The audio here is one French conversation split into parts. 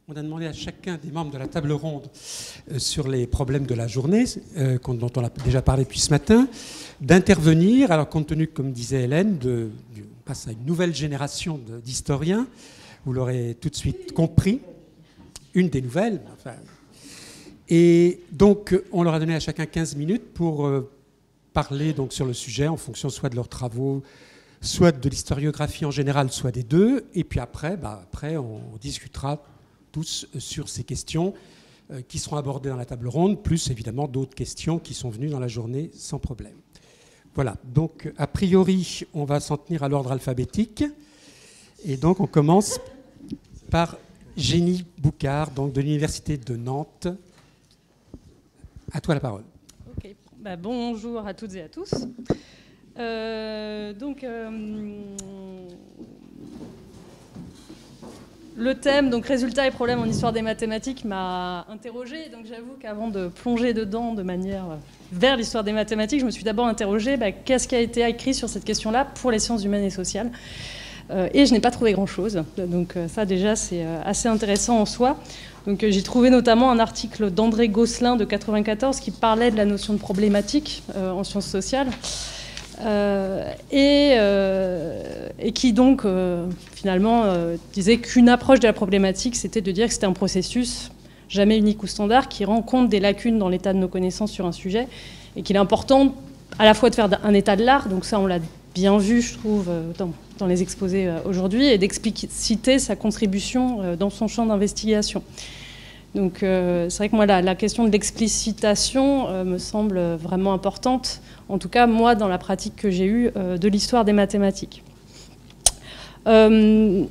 On a demandé à chacun des membres de la table ronde sur les problèmes de la journée, dont on a déjà parlé depuis ce matin, d'intervenir. Alors, compte tenu, comme disait Hélène, on passe à une nouvelle génération d'historiens, vous l'aurez tout de suite compris, une des nouvelles. Enfin, et donc, on leur a donné à chacun 15 minutes pour parler donc, sur le sujet en fonction soit de leurs travaux, soit de l'historiographie en général, soit des deux. Et puis après, on discutera tous sur ces questions qui seront abordées dans la table ronde, plus évidemment d'autres questions qui sont venues dans la journée sans problème. Voilà, donc a priori, on va s'en tenir à l'ordre alphabétique. Et donc on commence par Jenny Boucard, donc de l'Université de Nantes. À toi la parole. Okay. Bonjour à toutes et à tous. Le thème, donc résultats et problèmes en histoire des mathématiques, m'a interrogée. Donc j'avoue qu'avant de plonger dedans de manière vers l'histoire des mathématiques, je me suis d'abord interrogée qu'est-ce qui a été écrit sur cette question-là pour les sciences humaines et sociales. Et je n'ai pas trouvé grand-chose. Donc ça déjà c'est assez intéressant en soi. Donc j'ai trouvé notamment un article d'André Gosselin de 1994 qui parlait de la notion de problématique en sciences sociales. Et qui donc finalement disait qu'une approche de la problématique, c'était de dire que c'était un processus jamais unique ou standard qui rend compte des lacunes dans l'état de nos connaissances sur un sujet et qu'il est important à la fois de faire un état de l'art, donc ça on l'a bien vu je trouve dans les exposés aujourd'hui, et d'expliciter sa contribution dans son champ d'investigation. Donc c'est vrai que moi la question de l'explicitation me semble vraiment importante, en tout cas moi dans la pratique que j'ai eue de l'histoire des mathématiques. J'ai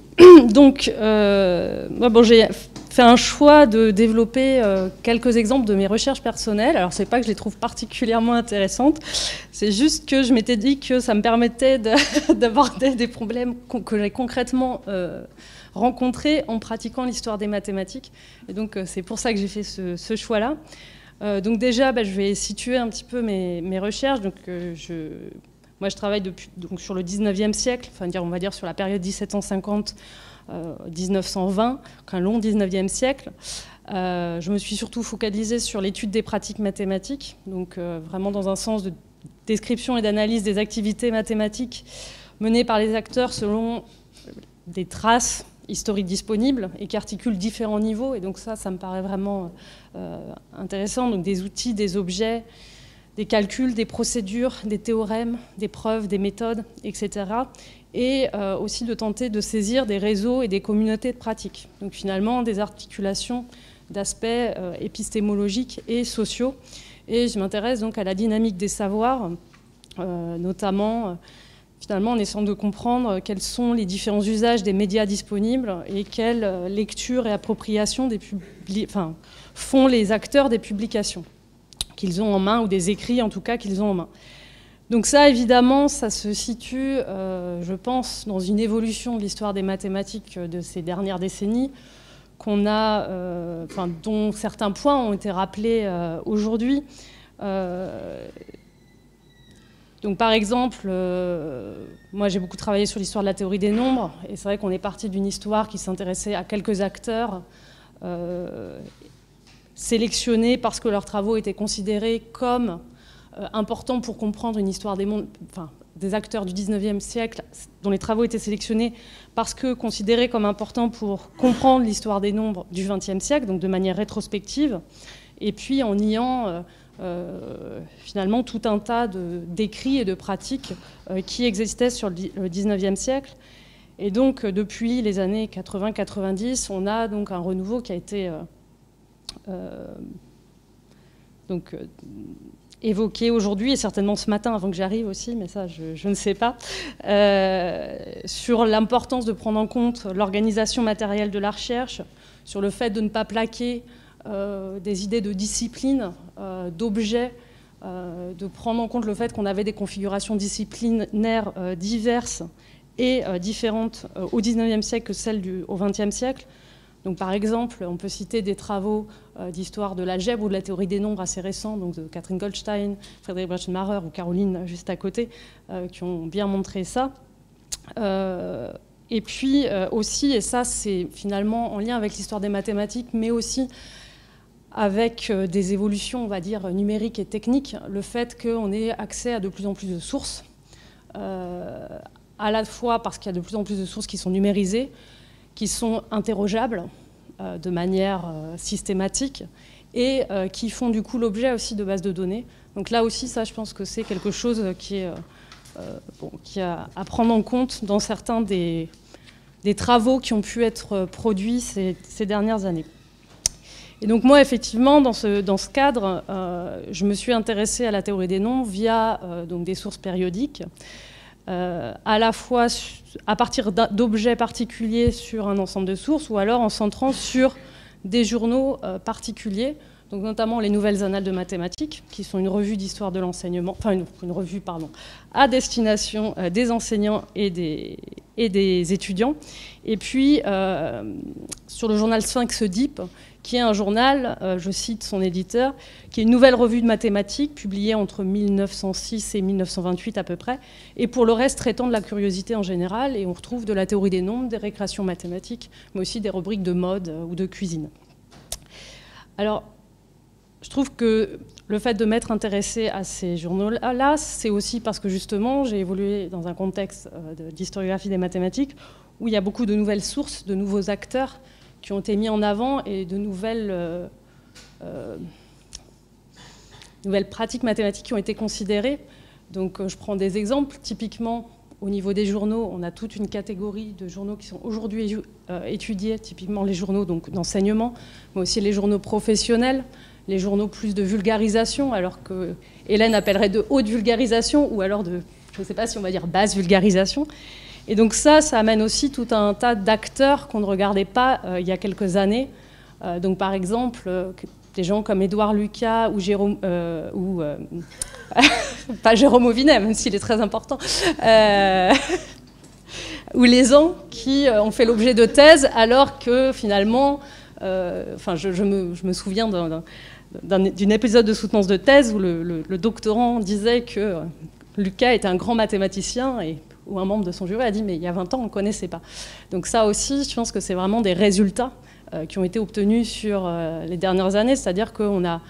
fait un choix de développer quelques exemples de mes recherches personnelles. Alors c'est pas que je les trouve particulièrement intéressantes, c'est juste que je m'étais dit que ça me permettait d'aborder des problèmes que j'ai concrètement rencontrés en pratiquant l'histoire des mathématiques. Et donc c'est pour ça que j'ai fait ce choix-là. Donc déjà, je vais situer un petit peu mes recherches. Donc moi, je travaille sur le 19e siècle, on va dire sur la période 1750-1920, donc un long 19e siècle. Je me suis surtout focalisée sur l'étude des pratiques mathématiques, donc vraiment dans un sens de description et d'analyse des activités mathématiques menées par les acteurs selon des traces historiques disponibles et qui articulent différents niveaux. Et donc ça me paraît vraiment intéressant. Donc des outils, des objets, des calculs, des procédures, des théorèmes, des preuves, des méthodes, etc. Et aussi de tenter de saisir des réseaux et des communautés de pratiques. Donc finalement, des articulations d'aspects épistémologiques et sociaux. Et je m'intéresse donc à la dynamique des savoirs, notamment finalement en essayant de comprendre quels sont les différents usages des médias disponibles et quelle lecture et appropriation font les acteurs des publications qu'ils ont en main, ou des écrits en tout cas qu'ils ont en main. Donc ça, évidemment, ça se situe, je pense, dans une évolution de l'histoire des mathématiques de ces dernières décennies, dont certains points ont été rappelés aujourd'hui. Donc par exemple, moi j'ai beaucoup travaillé sur l'histoire de la théorie des nombres, et c'est vrai qu'on est parti d'une histoire qui s'intéressait à quelques acteurs sélectionnés parce que leurs travaux étaient considérés comme importants pour comprendre une histoire des mondes, des acteurs du 19e siècle dont les travaux étaient sélectionnés parce que considérés comme importants pour comprendre l'histoire des nombres du 20e siècle, donc de manière rétrospective, et puis en niant finalement tout un tas d'écrits et de pratiques qui existaient sur le 19e siècle. Et donc depuis les années 80-90, on a donc un renouveau qui a été évoqué aujourd'hui, et certainement ce matin avant que j'arrive aussi, mais ça je ne sais pas, sur l'importance de prendre en compte l'organisation matérielle de la recherche, sur le fait de ne pas plaquer des idées de discipline, d'objets, de prendre en compte le fait qu'on avait des configurations disciplinaires diverses et différentes au XIXe siècle que celles au XXe siècle. Donc, par exemple, on peut citer des travaux d'histoire de l'algèbre ou de la théorie des nombres assez récents, donc de Katrin Goldstein, Frédéric Brechenmacher ou Caroline juste à côté, qui ont bien montré ça. Et puis aussi, et ça c'est finalement en lien avec l'histoire des mathématiques, mais aussi avec des évolutions, on va dire, numériques et techniques, le fait qu'on ait accès à de plus en plus de sources, à la fois parce qu'il y a de plus en plus de sources qui sont numérisées, qui sont interrogeables de manière systématique, et qui font du coup l'objet aussi de bases de données. Donc là aussi, ça, je pense que c'est quelque chose qui est qui a à prendre en compte dans certains des travaux qui ont pu être produits ces dernières années. Et donc moi, effectivement, dans ce cadre, je me suis intéressée à la théorie des nombres via donc des sources périodiques, à la fois à partir d'objets particuliers sur un ensemble de sources, ou alors en centrant sur des journaux particuliers, donc notamment les Nouvelles Annales de mathématiques, qui sont une revue d'histoire de l'enseignement, enfin une revue, pardon, à destination des enseignants et des étudiants. Et puis sur le journal Sphinx Deep, qui est un journal, je cite son éditeur, qui est une nouvelle revue de mathématiques publiée entre 1906 et 1928 à peu près, et pour le reste traitant de la curiosité en général, et on retrouve de la théorie des nombres, des récréations mathématiques, mais aussi des rubriques de mode ou de cuisine. Alors, je trouve que le fait de m'être intéressée à ces journaux-là, c'est aussi parce que justement, j'ai évolué dans un contexte d'historiographie des mathématiques où il y a beaucoup de nouvelles sources, de nouveaux acteurs qui ont été mis en avant et de nouvelles pratiques mathématiques qui ont été considérées. Donc, je prends des exemples. Typiquement, au niveau des journaux, on a toute une catégorie de journaux qui sont aujourd'hui étudiés, typiquement les journaux d'enseignement, mais aussi les journaux professionnels, les journaux plus de vulgarisation, alors que Hélène appellerait de haute vulgarisation, ou alors de, je ne sais pas si on va dire basse vulgarisation. Et donc ça amène aussi tout un tas d'acteurs qu'on ne regardait pas il y a quelques années. Donc par exemple, des gens comme Édouard Lucas ou Jérôme... pas Jérôme Auvinet, même s'il est très important. Ou les gens qui ont fait l'objet de thèses, alors que finalement... je me souviens d'un épisode de soutenance de thèse où le doctorant disait que Lucas était un grand mathématicien, où un membre de son jury a dit « mais il y a 20 ans, on ne connaissait pas ». Donc ça aussi, je pense que c'est vraiment des résultats qui ont été obtenus sur les dernières années, c'est-à-dire qu'on a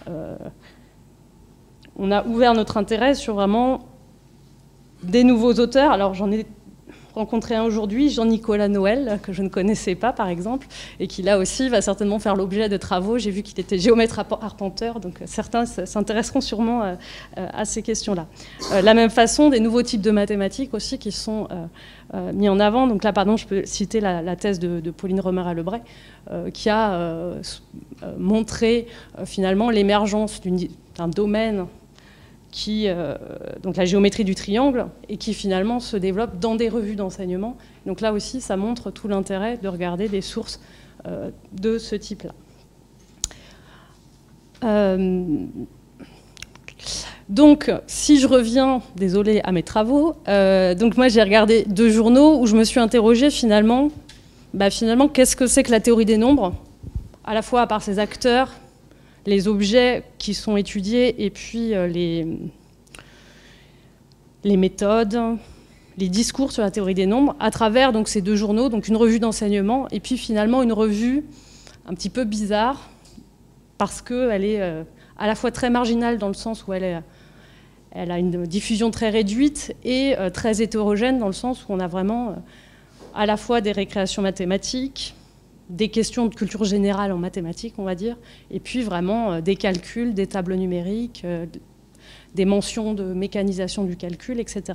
ouvert notre intérêt sur vraiment des nouveaux auteurs. Alors j'en ai rencontré un aujourd'hui, Jean-Nicolas Noël, que je ne connaissais pas par exemple, et qui là aussi va certainement faire l'objet de travaux. J'ai vu qu'il était géomètre arpenteur, donc certains s'intéresseront sûrement à ces questions-là. De la même façon, des nouveaux types de mathématiques aussi qui sont mis en avant. Donc là, pardon, je peux citer la thèse de Pauline Romer-Lebray, qui a montré finalement l'émergence d'un domaine donc la géométrie du triangle, et qui finalement se développe dans des revues d'enseignement. Donc là aussi, ça montre tout l'intérêt de regarder des sources de ce type-là. Donc, si je reviens, désolée, à mes travaux, donc moi j'ai regardé 2 journaux où je me suis interrogée finalement, qu'est-ce que c'est que la théorie des nombres, à la fois par ses acteurs, les objets qui sont étudiés, et puis les méthodes, les discours sur la théorie des nombres, à travers donc, ces 2 journaux, donc une revue d'enseignement, et puis finalement une revue un petit peu bizarre, parce qu'elle est à la fois très marginale dans le sens où elle a une diffusion très réduite, et très hétérogène dans le sens où on a vraiment à la fois des récréations mathématiques, des questions de culture générale en mathématiques, on va dire, et puis vraiment des calculs, des tables numériques, des mentions de mécanisation du calcul, etc.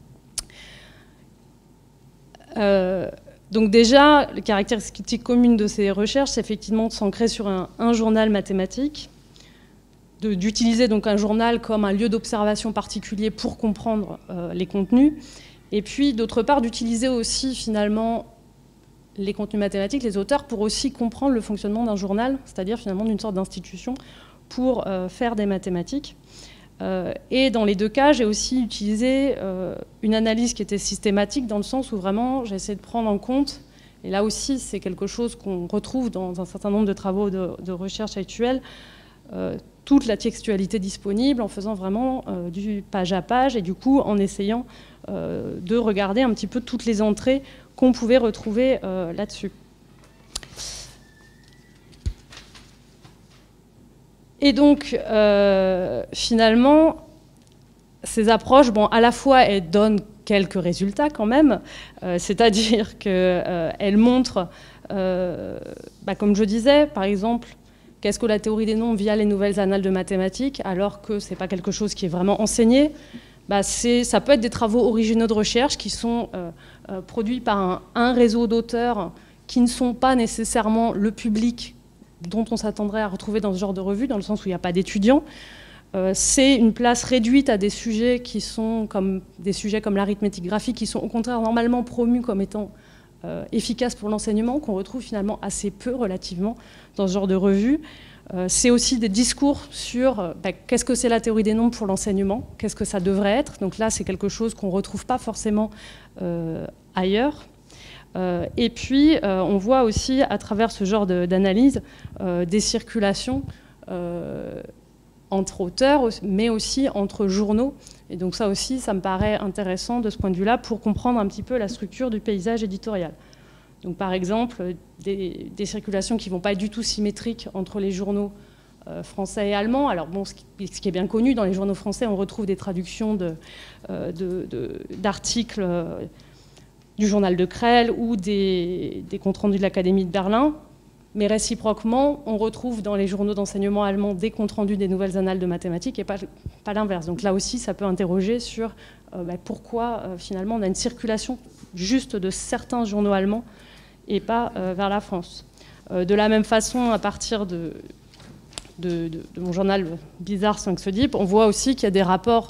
Donc déjà, la caractéristique commune de ces recherches, c'est effectivement de s'ancrer sur un journal mathématique, d'utiliser donc un journal comme un lieu d'observation particulier pour comprendre les contenus, et puis d'autre part d'utiliser aussi finalement les contenus mathématiques, les auteurs, pour aussi comprendre le fonctionnement d'un journal, c'est-à-dire finalement d'une sorte d'institution pour faire des mathématiques. Et dans les 2 cas, j'ai aussi utilisé une analyse qui était systématique, dans le sens où vraiment j'ai essayé de prendre en compte, et là aussi c'est quelque chose qu'on retrouve dans un certain nombre de travaux de recherche actuels, toute la textualité disponible, en faisant vraiment du page à page, et du coup en essayant de regarder un petit peu toutes les entrées qu'on pouvait retrouver là-dessus. Et donc, finalement, ces approches, bon, à la fois, elles donnent quelques résultats quand même, c'est-à-dire qu'elles montrent, comme je disais, par exemple, qu'est-ce que la théorie des nombres via les nouvelles annales de mathématiques, alors que ce n'est pas quelque chose qui est vraiment enseigné. Ça peut être des travaux originaux de recherche qui sont produits par un réseau d'auteurs qui ne sont pas nécessairement le public dont on s'attendrait à retrouver dans ce genre de revue, dans le sens où il n'y a pas d'étudiants. C'est une place réduite à des sujets qui sont comme des sujets comme l'arithmétique graphique, qui sont au contraire normalement promus comme étant efficaces pour l'enseignement, qu'on retrouve finalement assez peu relativement dans ce genre de revue. C'est aussi des discours sur qu'est-ce que c'est la théorie des nombres pour l'enseignement, qu'est-ce que ça devrait être. Donc là, c'est quelque chose qu'on ne retrouve pas forcément ailleurs. Et puis, on voit aussi, à travers ce genre d'analyse, des circulations entre auteurs, mais aussi entre journaux. Et donc ça aussi, ça me paraît intéressant de ce point de vue-là pour comprendre un petit peu la structure du paysage éditorial. Donc par exemple, des circulations qui ne vont pas être du tout symétriques entre les journaux français et allemands. Alors bon, ce qui est bien connu, dans les journaux français, on retrouve des traductions d'articles du journal de Crelle ou des comptes rendus de l'Académie de Berlin. Mais réciproquement, on retrouve dans les journaux d'enseignement allemands des comptes rendus des nouvelles annales de mathématiques et pas l'inverse. Donc là aussi, ça peut interroger sur pourquoi finalement on a une circulation juste de certains journaux allemands et pas vers la France. De la même façon, à partir de mon journal bizarre 5 Sodip, on voit aussi qu'il y a des rapports,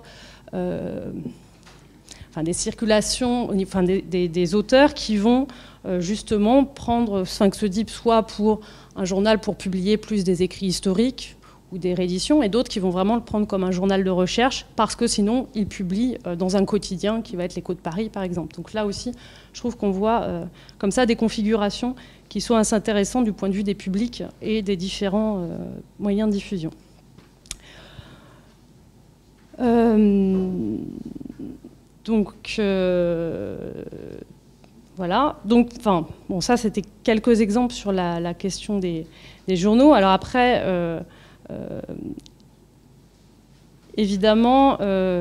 des circulations, des auteurs qui vont justement prendre 5 Sodip soit pour un journal pour publier plus des écrits historiques ou des rééditions, et d'autres qui vont vraiment le prendre comme un journal de recherche, parce que sinon, ils publient dans un quotidien qui va être l'Écho de Paris, par exemple. Donc là aussi, je trouve qu'on voit comme ça des configurations qui sont assez intéressantes du point de vue des publics et des différents moyens de diffusion. Voilà. Donc, bon, ça, c'était quelques exemples sur la question des journaux. Alors après, évidemment,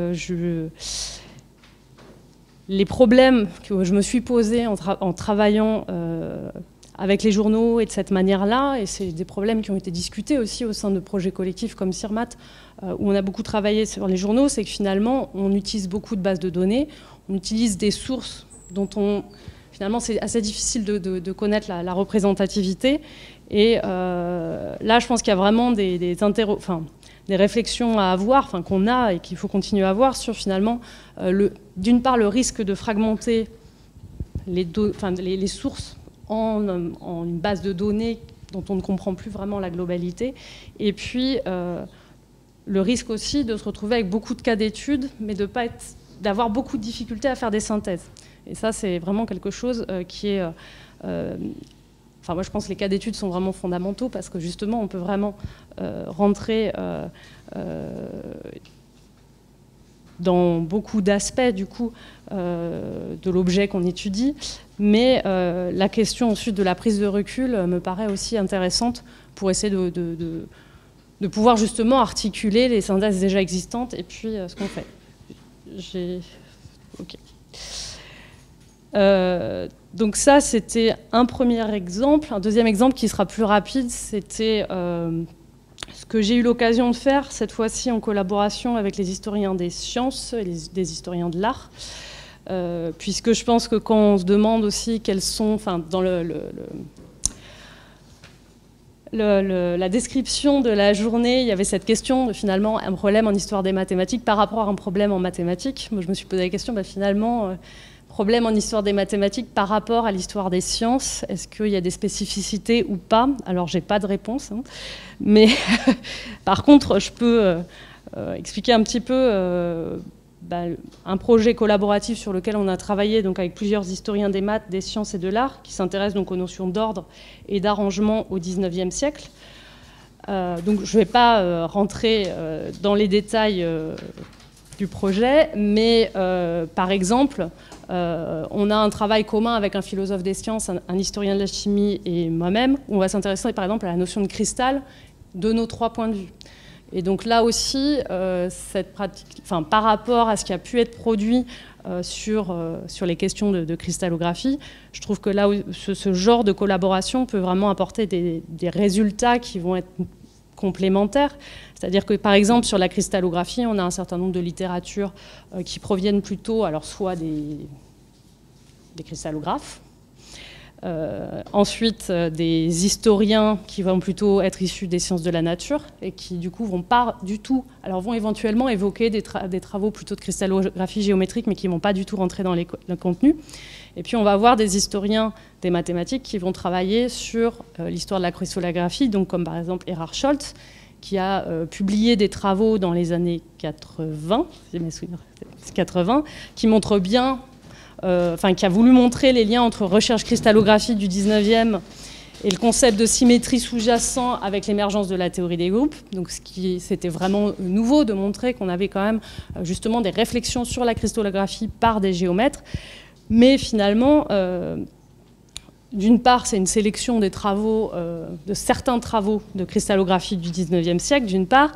les problèmes que je me suis posés en travaillant avec les journaux et de cette manière-là, et c'est des problèmes qui ont été discutés aussi au sein de projets collectifs comme CIRMAT, où on a beaucoup travaillé sur les journaux, c'est que finalement, on utilise beaucoup de bases de données, on utilise des sources dont finalement, c'est assez difficile de connaître la représentativité. Et là, je pense qu'il y a vraiment des réflexions à avoir, qu'on a et qu'il faut continuer à avoir sur finalement, d'une part, le risque de fragmenter les sources en une base de données dont on ne comprend plus vraiment la globalité. Et puis, le risque aussi de se retrouver avec beaucoup de cas d'études, mais d'avoir beaucoup de difficultés à faire des synthèses. Et ça, c'est vraiment quelque chose qui est... moi, je pense que les cas d'études sont vraiment fondamentaux parce que, justement, on peut vraiment rentrer dans beaucoup d'aspects, du coup, de l'objet qu'on étudie. Mais la question, ensuite, de la prise de recul me paraît aussi intéressante pour essayer de pouvoir, justement, articuler les synthèses déjà existantes et puis ce qu'on fait. OK. Donc ça, c'était un premier exemple. Un deuxième exemple qui sera plus rapide, c'était ce que j'ai eu l'occasion de faire, cette fois-ci en collaboration avec les historiens des sciences et des historiens de l'art, puisque je pense que quand on se demande aussi quelles sont, dans la description de la journée, il y avait cette question de finalement un problème en histoire des mathématiques par rapport à un problème en mathématiques. Moi, je me suis posé la question, finalement... problème en histoire des mathématiques par rapport à l'histoire des sciences, est-ce qu'il y a des spécificités ou pas? Alors, j'ai pas de réponse, mais par contre, je peux expliquer un petit peu un projet collaboratif sur lequel on a travaillé donc, avec plusieurs historiens des maths, des sciences et de l'art, qui s'intéressent donc aux notions d'ordre et d'arrangement au XIXe siècle. Donc, je ne vais pas rentrer dans les détails du projet, mais par exemple, On a un travail commun avec un philosophe des sciences, un historien de la chimie et moi-même, où on va s'intéresser par exemple à la notion de cristal de nos 3 points de vue. Et donc là aussi, cette pratique, par rapport à ce qui a pu être produit sur les questions de cristallographie, je trouve que là, ce genre de collaboration peut vraiment apporter des résultats qui vont être complémentaires. C'est-à-dire que, par exemple, sur la cristallographie, on a un certain nombre de littératures qui proviennent plutôt, alors soit des cristallographes, ensuite des historiens qui vont plutôt être issus des sciences de la nature et qui, du coup, vont éventuellement évoquer des travaux plutôt de cristallographie géométrique, mais qui ne vont pas du tout rentrer dans le contenu. Et puis, on va avoir des historiens des mathématiques qui vont travailler sur l'histoire de la cristallographie, donc comme par exemple Erhard Scholz, qui a publié des travaux dans les années 80, si mes souvenirs, 80, qui montrent bien, qui a voulu montrer les liens entre recherche cristallographique du 19e et le concept de symétrie sous-jacent avec l'émergence de la théorie des groupes. Donc c'était vraiment nouveau de montrer qu'on avait quand même justement des réflexions sur la cristallographie par des géomètres. Mais finalement, d'une part, c'est une sélection des travaux, de certains travaux de cristallographie du 19e siècle, d'une part,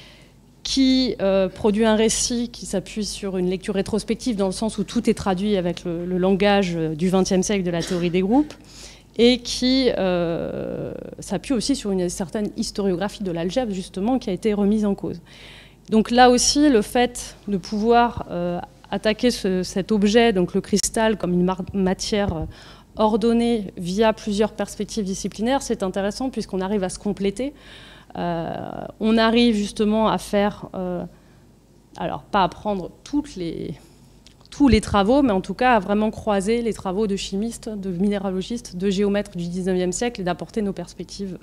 qui produit un récit qui s'appuie sur une lecture rétrospective dans le sens où tout est traduit avec le langage du XXe siècle de la théorie des groupes, et qui s'appuie aussi sur une certaine historiographie de l'algèbre, justement, qui a été remise en cause. Donc là aussi, le fait de pouvoir attaquer cet objet, donc le cristal, comme une matière ordonnée via plusieurs perspectives disciplinaires, c'est intéressant puisqu'on arrive à se compléter. On arrive justement à faire, alors pas à prendre tous les travaux, mais en tout cas à vraiment croiser les travaux de chimistes, de minéralogistes, de géomètres du 19e siècle et d'apporter nos perspectives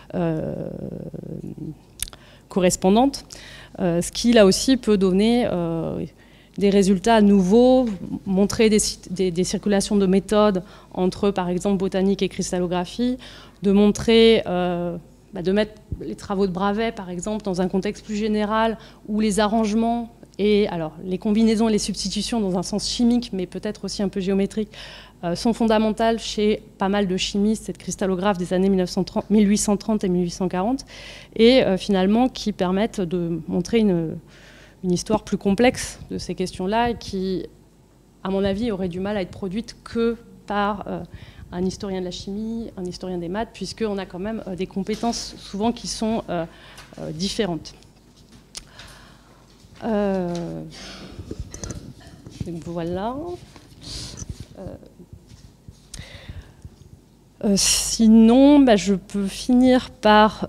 correspondantes. Ce qui là aussi peut donner des résultats nouveaux, montrer des circulations de méthodes entre, par exemple, botanique et cristallographie, de montrer, de mettre les travaux de Bravais, par exemple, dans un contexte plus général, où les arrangements et alors, les combinaisons et les substitutions dans un sens chimique, mais peut-être aussi un peu géométrique, sont fondamentales chez pas mal de chimistes et de cristallographes des années 1830 et 1840, et finalement qui permettent de montrer une histoire plus complexe de ces questions-là, et qui, à mon avis, aurait du mal à être produite que par un historien de la chimie, un historien des maths, puisqu'on a quand même des compétences souvent qui sont différentes. Voilà. Sinon, je peux finir par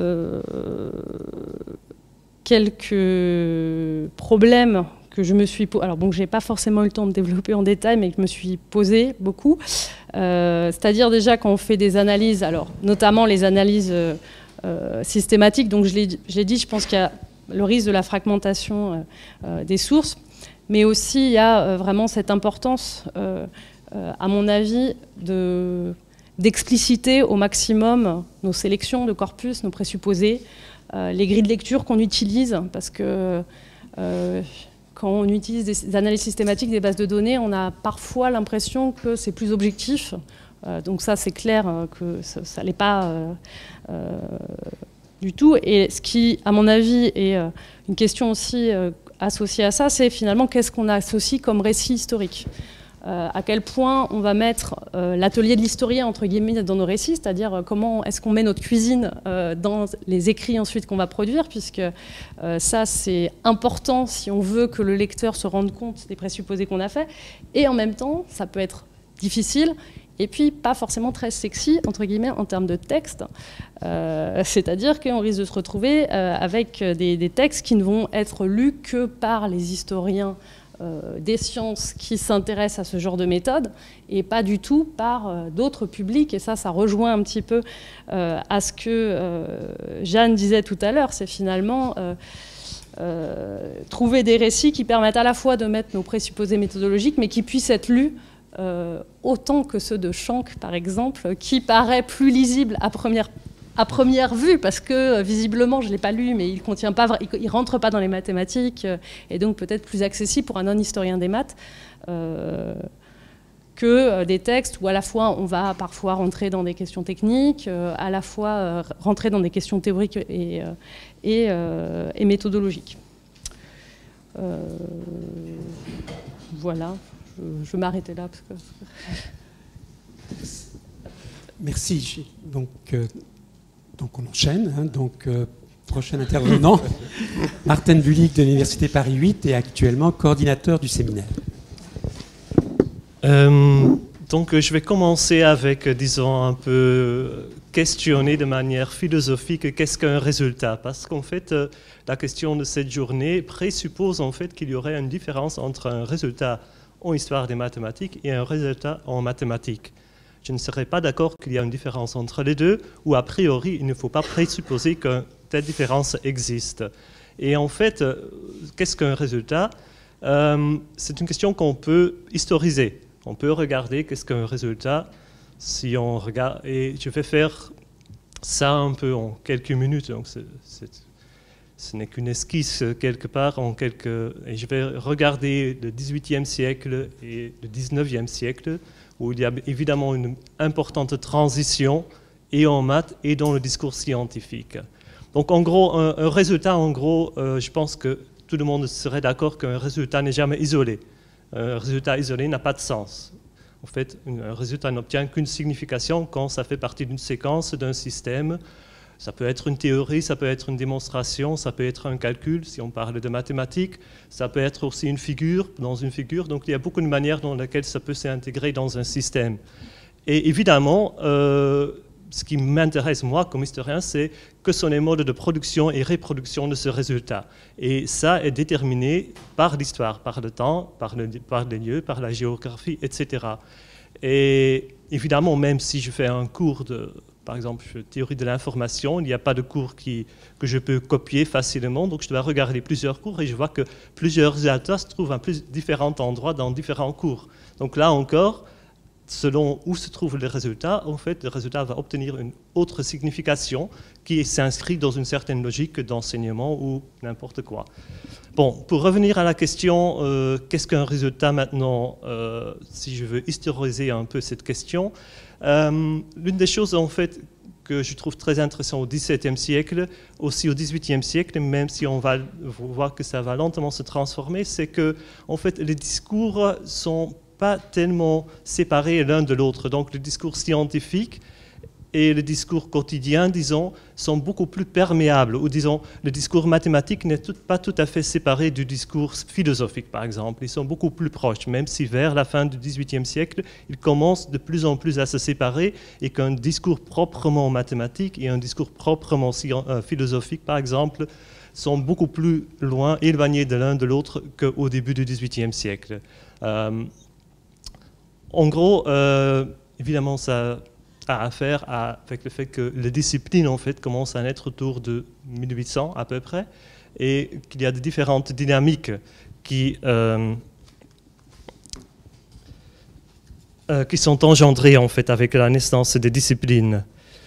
quelques problèmes que je me suis posé. Alors bon, j'ai pas forcément eu le temps de développer en détail, mais que je me suis posé beaucoup. C'est-à-dire déjà quand on fait des analyses, alors notamment les analyses systématiques. Donc je l'ai dit, je pense qu'il y a le risque de la fragmentation des sources, mais aussi il y a vraiment cette importance, à mon avis, d'expliciter au maximum nos sélections de corpus, nos présupposés, les grilles de lecture qu'on utilise, parce que quand on utilise des analyses systématiques des bases de données, on a parfois l'impression que c'est plus objectif. Donc ça, c'est clair que ça l'est pas du tout. Et ce qui, à mon avis, est une question aussi associée à ça, c'est finalement qu'est-ce qu'on associe comme récit historique. À quel point on va mettre l'atelier de l'historien, entre guillemets, dans nos récits, c'est-à-dire comment est-ce qu'on met notre cuisine dans les écrits ensuite qu'on va produire, puisque ça, c'est important si on veut que le lecteur se rende compte des présupposés qu'on a faits. Et en même temps, ça peut être difficile, et puis pas forcément très sexy, entre guillemets, en termes de texte. C'est-à-dire qu'on risque de se retrouver avec des textes qui ne vont être lus que par les historiens des sciences qui s'intéressent à ce genre de méthode et pas du tout par d'autres publics. Et ça rejoint un petit peu à ce que Jeanne disait tout à l'heure. C'est finalement trouver des récits qui permettent à la fois de mettre nos présupposés méthodologiques, mais qui puissent être lus autant que ceux de Schank, par exemple, qui paraît plus lisible à à première vue, parce que visiblement, je ne l'ai pas lu, mais il ne rentre pas dans les mathématiques, et donc peut-être plus accessible pour un non-historien des maths, que des textes où à la fois on va parfois rentrer dans des questions techniques, à la fois rentrer dans des questions théoriques et méthodologiques. Voilà, je vais m'arrêter là. Parce que... Merci. Donc on enchaîne. Hein, prochain intervenant, Martin Bullig de l'Université Paris 8 et actuellement coordinateur du séminaire. Donc je vais commencer avec, disons, un peu questionner de manière philosophique qu'est-ce qu'un résultat. Parce qu'en fait, la question de cette journée présuppose en fait qu'il y aurait une différence entre un résultat en histoire des mathématiques et un résultat en mathématiques. Je ne serais pas d'accord qu'il y a une différence entre les deux, ou a priori, il ne faut pas présupposer qu'une telle différence existe. Et en fait, qu'est-ce qu'un résultat? C'est une question qu'on peut historiser. On peut regarder qu'est-ce qu'un résultat, si on regarde, et je vais faire ça un peu en quelques minutes, donc ce n'est qu'une esquisse quelque part, et je vais regarder le XVIIIe siècle et le XIXe siècle, où il y a évidemment une importante transition, et en maths, et dans le discours scientifique. Donc en gros, un résultat, je pense que tout le monde serait d'accord qu'un résultat n'est jamais isolé. Un résultat isolé n'a pas de sens. En fait, un résultat n'obtient qu'une signification quand ça fait partie d'une séquence, d'un système. Ça peut être une théorie, ça peut être une démonstration, ça peut être un calcul, si on parle de mathématiques. Ça peut être aussi une figure, dans une figure. Donc il y a beaucoup de manières dans lesquelles ça peut s'intégrer dans un système. Et évidemment, ce qui m'intéresse, moi, comme historien, c'est que sont les modes de production et reproduction de ce résultat. Et ça est déterminé par l'histoire, par le temps, par les lieux, par la géographie, etc. Et évidemment, même si je fais un cours de, par exemple, théorie de l'information, il n'y a pas de cours que je peux copier facilement, donc je dois regarder plusieurs cours et je vois que plusieurs résultats se trouvent à différents endroits dans différents cours. Donc là encore, selon où se trouve le résultat, en fait, le résultat va obtenir une autre signification qui s'inscrit dans une certaine logique d'enseignement ou n'importe quoi. Bon, pour revenir à la question, qu'est-ce qu'un résultat maintenant, si je veux historiser un peu cette question, l'une des choses en fait que je trouve très intéressant au XVIIe siècle, aussi au XVIIIe siècle, même si on va voir que ça va lentement se transformer, c'est que en fait les discours sont pas tellement séparés l'un de l'autre. Donc le discours scientifique et le discours quotidien, disons, sont beaucoup plus perméables. Ou disons, le discours mathématique n'est pas tout à fait séparé du discours philosophique, par exemple. Ils sont beaucoup plus proches, même si vers la fin du XVIIIe siècle, ils commencent de plus en plus à se séparer et qu'un discours proprement mathématique et un discours proprement philosophique, par exemple, sont beaucoup plus loin, éloignés de l'un de l'autre qu'au début du XVIIIe siècle. En gros, évidemment, ça a à faire avec le fait que les disciplines, en fait, commencent à naître autour de 1800 à peu près, et qu'il y a de différentes dynamiques qui sont engendrées, en fait, avec la naissance des disciplines.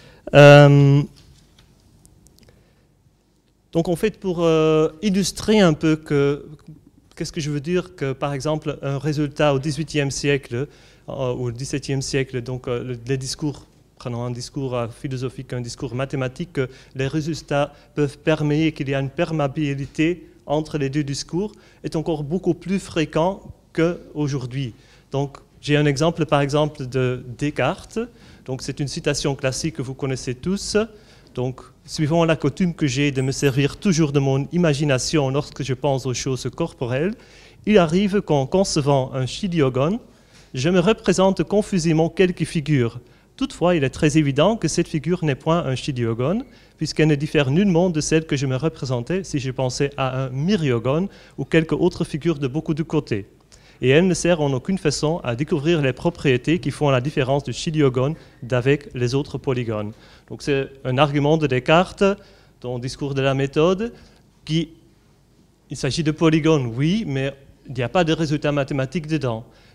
Donc, en fait, pour illustrer un peu qu'est-ce que je veux dire que, par exemple, un résultat au XVIIIe siècle ou au XVIIe siècle, donc les discours, prenons un discours philosophique, un discours mathématique, les résultats peuvent permettre qu'il y ait une perméabilité entre les deux discours, est encore beaucoup plus fréquent qu'aujourd'hui. Donc, j'ai un exemple, par exemple, de Descartes. Donc, c'est une citation classique que vous connaissez tous. Donc, suivant la coutume que j'ai de me servir toujours de mon imagination lorsque je pense aux choses corporelles, il arrive qu'en concevant un chiliogone, je me représente confusément quelques figures. Toutefois, il est très évident que cette figure n'est point un chiliogone, puisqu'elle ne diffère nullement de celle que je me représentais si je pensais à un myriogone ou quelque autre figure de beaucoup de côtés. Et elle ne sert en aucune façon à découvrir les propriétés qui font la différence du chiliogone d'avec les autres polygones. Donc c'est un argument de Descartes dans le discours de la méthode il s'agit de polygones, oui, mais il n'y a pas de résultat mathématique dedans.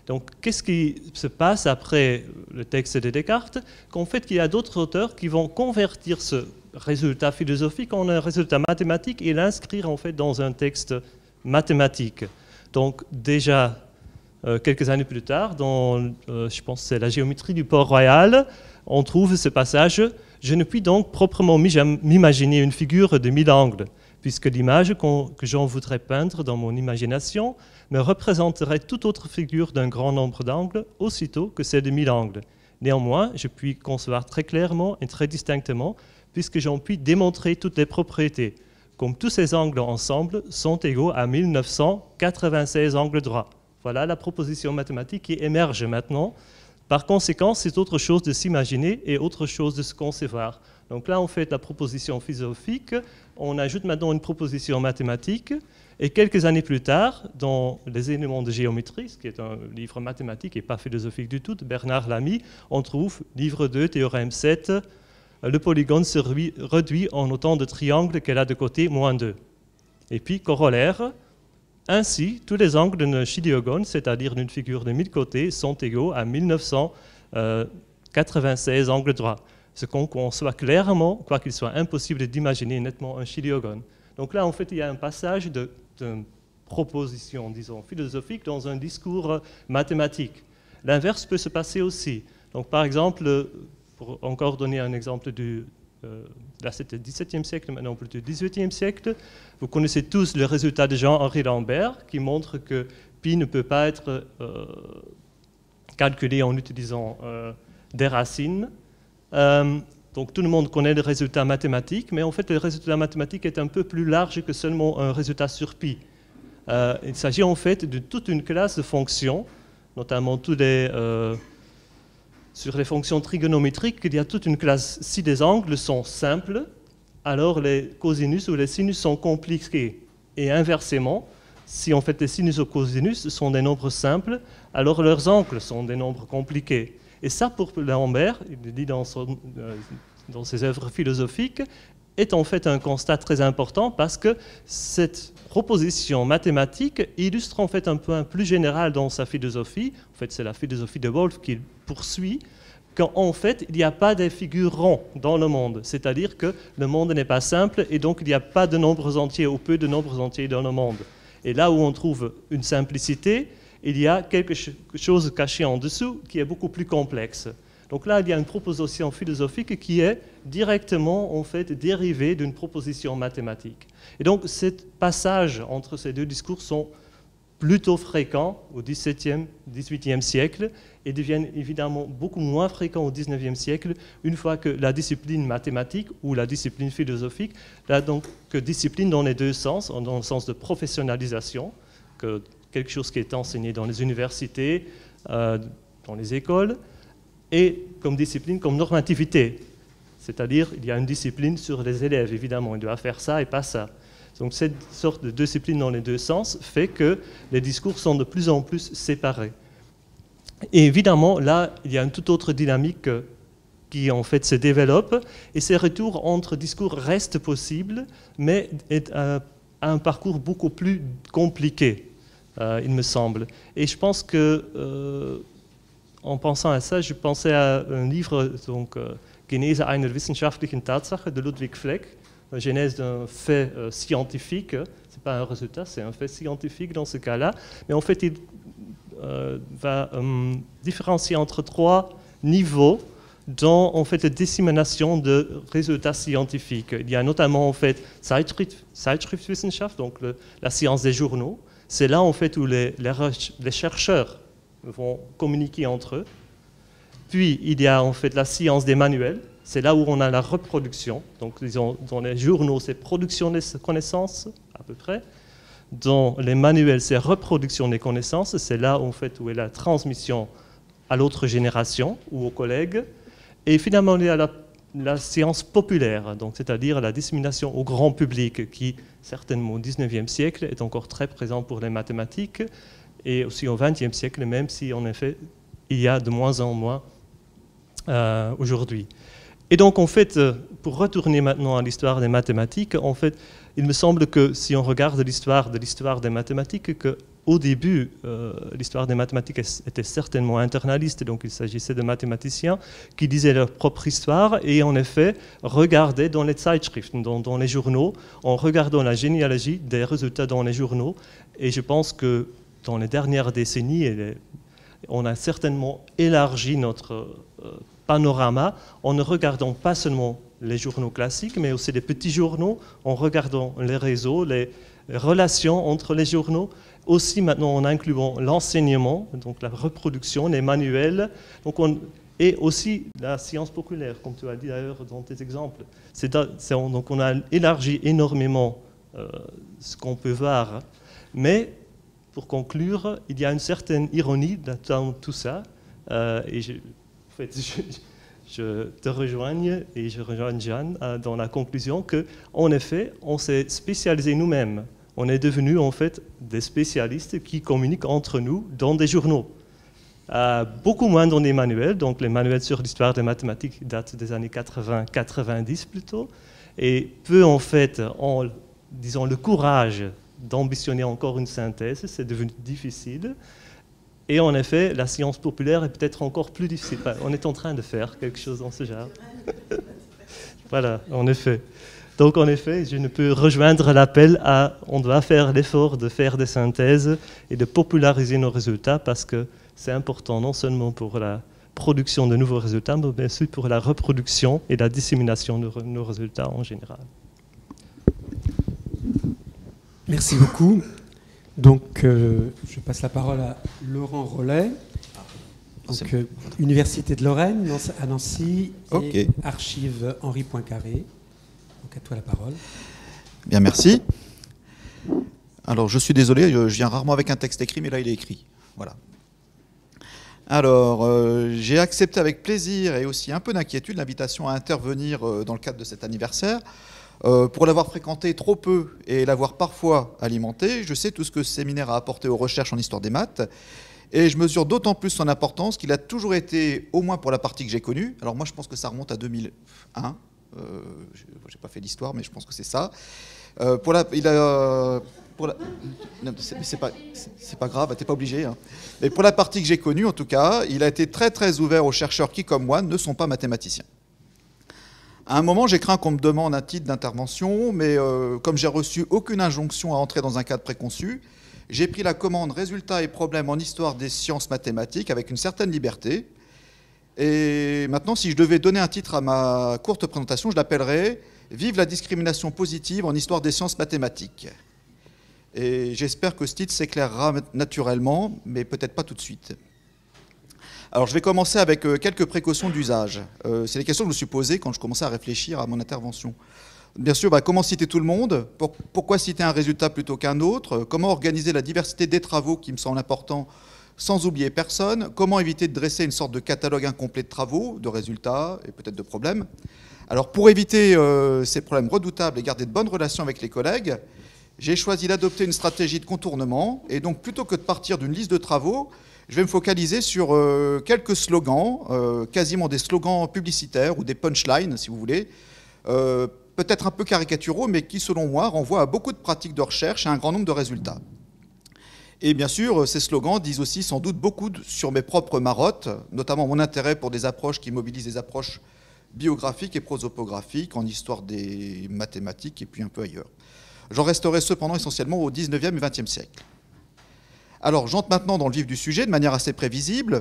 Donc, qu'est-ce qui se passe après le texte de Descartes? Qu'en fait, il y a d'autres auteurs qui vont convertir ce résultat philosophique en un résultat mathématique et l'inscrire en fait dans un texte mathématique. Donc, déjà, quelques années plus tard, dans, je pense que c'est la géométrie du Port-Royal, on trouve ce passage « Je ne puis donc proprement m'imaginer une figure de 1000 angles, puisque l'image que j'en voudrais peindre dans mon imagination me représenterait toute autre figure d'un grand nombre d'angles, aussitôt que celle de 1000 angles. Néanmoins, je puis concevoir très clairement et très distinctement, puisque j'en puis démontrer toutes les propriétés, comme tous ces angles ensemble sont égaux à 1996 angles droits. » Voilà la proposition mathématique qui émerge maintenant. Par conséquent, c'est autre chose de s'imaginer et autre chose de se concevoir. Donc là, on fait la proposition philosophique, on ajoute maintenant une proposition mathématique, et quelques années plus tard, dans Les éléments de géométrie, ce qui est un livre mathématique et pas philosophique du tout, de Bernard Lamy, on trouve livre 2, théorème 7, le polygone se réduit en autant de triangles qu'elle a de côté moins 2. Et puis, corollaire, ainsi, tous les angles d'un chiliogone, c'est-à-dire d'une figure de 1000 côtés, sont égaux à 1996 angles droits. Ce qu'on conçoit clairement, quoiqu'il soit impossible d'imaginer nettement un chiliogone. Donc là, en fait, il y a un passage d'une proposition, disons, philosophique dans un discours mathématique. L'inverse peut se passer aussi. Donc, par exemple, pour encore donner un exemple là, c'était le XVIIe siècle, maintenant plutôt le XVIIIe siècle. Vous connaissez tous le résultat de Jean-Henri Lambert qui montre que pi ne peut pas être calculé en utilisant des racines. Donc tout le monde connaît le résultat mathématique, mais en fait le résultat mathématique est un peu plus large que seulement un résultat sur pi. Il s'agit en fait de toute une classe de fonctions, notamment sur les fonctions trigonométriques, il y a toute une classe. Si les angles sont simples, alors les cosinus ou les sinus sont compliqués. Et inversement, si en fait les sinus ou cosinus sont des nombres simples, alors leurs angles sont des nombres compliqués. Et ça, pour Lambert, il le dit dans ses œuvres philosophiques, est en fait un constat très important parce que cette proposition mathématique illustre en fait un point plus général dans sa philosophie. En fait, c'est la philosophie de Wolff qu'il poursuit, qu'en fait, il n'y a pas de figures rondes dans le monde. C'est-à-dire que le monde n'est pas simple et donc il n'y a pas de nombres entiers ou peu de nombres entiers dans le monde. Et là où on trouve une simplicité, il y a quelque chose caché en dessous qui est beaucoup plus complexe. Donc là, il y a une proposition philosophique qui est directement en fait dérivée d'une proposition mathématique. Et donc, ce passage entre ces deux discours sont plutôt fréquents au XVIIe, XVIIIe siècle et deviennent évidemment beaucoup moins fréquents au XIXe siècle une fois que la discipline mathématique ou la discipline philosophique, là donc que discipline dans les deux sens, dans le sens de professionnalisation, que quelque chose qui est enseigné dans les universités, dans les écoles, et comme discipline, comme normativité. C'est-à-dire, il y a une discipline sur les élèves, évidemment, il doit faire ça et pas ça. Donc cette sorte de discipline dans les deux sens fait que les discours sont de plus en plus séparés. Et évidemment, là, il y a une toute autre dynamique qui en fait se développe, et ces retours entre discours restent possibles, mais est un parcours beaucoup plus compliqué, il me semble. Et je pense que, en pensant à ça, je pensais à un livre, donc, Genese einer wissenschaftlichen Tatsache de Ludwig Fleck, la genèse d'un fait scientifique. Ce n'est pas un résultat, c'est un fait scientifique dans ce cas-là. Mais en fait, il va différencier entre 3 niveaux dans en fait, la dissémination de résultats scientifiques. Il y a notamment en fait Zeitschriftwissenschaft, donc la science des journaux. C'est là en fait où les chercheurs vont communiquer entre eux. Puis il y a en fait la science des manuels. C'est là où on a la reproduction. Donc disons, dans les journaux, c'est production des connaissances à peu près. Dans les manuels, c'est reproduction des connaissances. C'est là en fait où est la transmission à l'autre génération ou aux collègues. Et finalement, il y a la science populaire, donc c'est-à-dire la dissémination au grand public, qui certainement au XIXe siècle est encore très présent pour les mathématiques, et aussi au XXe siècle, même si en effet il y a de moins en moins aujourd'hui. Et donc en fait, pour retourner maintenant à l'histoire des mathématiques, en fait, il me semble que si on regarde l'histoire des mathématiques, au début, l'histoire des mathématiques était certainement internaliste, donc il s'agissait de mathématiciens qui disaient leur propre histoire et en effet regardaient dans les Zeitschriften, dans les journaux, en regardant la généalogie des résultats dans les journaux. Et je pense que dans les dernières décennies, on a certainement élargi notre panorama en ne regardant pas seulement les journaux classiques, mais aussi les petits journaux, en regardant les réseaux, les relations entre les journaux, aussi maintenant en incluant l'enseignement, donc la reproduction, les manuels, et aussi la science populaire, comme tu as dit d'ailleurs dans tes exemples. Donc on a élargi énormément ce qu'on peut voir, mais pour conclure, il y a une certaine ironie dans tout ça, et je te rejoigne et je rejoins Jeanne dans la conclusion qu'en effet, on s'est spécialisé nous-mêmes. On est devenus en fait des spécialistes qui communiquent entre nous dans des journaux. Beaucoup moins dans des manuels, donc les manuels sur l'histoire des mathématiques datent des années 80-90 plutôt, et peu en fait ont, disons, le courage d'ambitionner encore une synthèse, c'est devenu difficile. Et en effet, la science populaire est peut-être encore plus difficile. On est en train de faire quelque chose dans ce genre. Voilà, en effet. Donc en effet, je ne peux rejoindre l'appel à on doit faire l'effort de faire des synthèses et de populariser nos résultats parce que c'est important non seulement pour la production de nouveaux résultats, mais aussi pour la reproduction et la dissémination de nos résultats en général. Merci beaucoup. Donc, je passe la parole à Laurent Rollet, donc, Université de Lorraine à Nancy, et Archives Henri Poincaré. Donc, à toi la parole. Bien, merci. Alors, je suis désolé, je viens rarement avec un texte écrit, mais là, il est écrit. Voilà. Alors, j'ai accepté avec plaisir et aussi un peu d'inquiétude l'invitation à intervenir dans le cadre de cet anniversaire. Pour l'avoir fréquenté trop peu et l'avoir parfois alimenté, je sais tout ce que ce séminaire a apporté aux recherches en histoire des maths et je mesure d'autant plus son importance qu'il a toujours été, au moins pour la partie que j'ai connue, alors moi je pense que ça remonte à 2001, j'ai pas fait l'histoire mais je pense que c'est ça, c'est pas grave, t'es pas obligé, hein. Mais pour la partie que j'ai connue en tout cas, il a été très très ouvert aux chercheurs qui comme moi ne sont pas mathématiciens. À un moment, j'ai craint qu'on me demande un titre d'intervention, mais comme j'ai reçu aucune injonction à entrer dans un cadre préconçu, j'ai pris la commande résultats et problèmes en histoire des sciences mathématiques avec une certaine liberté. Et maintenant, si je devais donner un titre à ma courte présentation, je l'appellerais « Vive la discrimination positive en histoire des sciences mathématiques ». Et j'espère que ce titre s'éclairera naturellement, mais peut-être pas tout de suite. Alors, je vais commencer avec quelques précautions d'usage. C'est les questions que je me suis posées quand je commençais à réfléchir à mon intervention. Bien sûr, comment citer tout le monde? Pourquoi citer un résultat plutôt qu'un autre? Comment organiser la diversité des travaux qui me semble important sans oublier personne? Comment éviter de dresser une sorte de catalogue incomplet de travaux, de résultats et peut-être de problèmes? Alors, pour éviter ces problèmes redoutables et garder de bonnes relations avec les collègues, j'ai choisi d'adopter une stratégie de contournement. Et donc, plutôt que de partir d'une liste de travaux, je vais me focaliser sur quelques slogans, quasiment des slogans publicitaires ou des punchlines, si vous voulez, peut-être un peu caricaturaux, mais qui, selon moi, renvoient à beaucoup de pratiques de recherche et à un grand nombre de résultats. Et bien sûr, ces slogans disent aussi sans doute beaucoup sur mes propres marottes, notamment mon intérêt pour des approches qui mobilisent des approches biographiques et prosopographiques en histoire des mathématiques et puis un peu ailleurs. J'en resterai cependant essentiellement au 19e et 20e siècle. Alors, j'entre maintenant dans le vif du sujet de manière assez prévisible.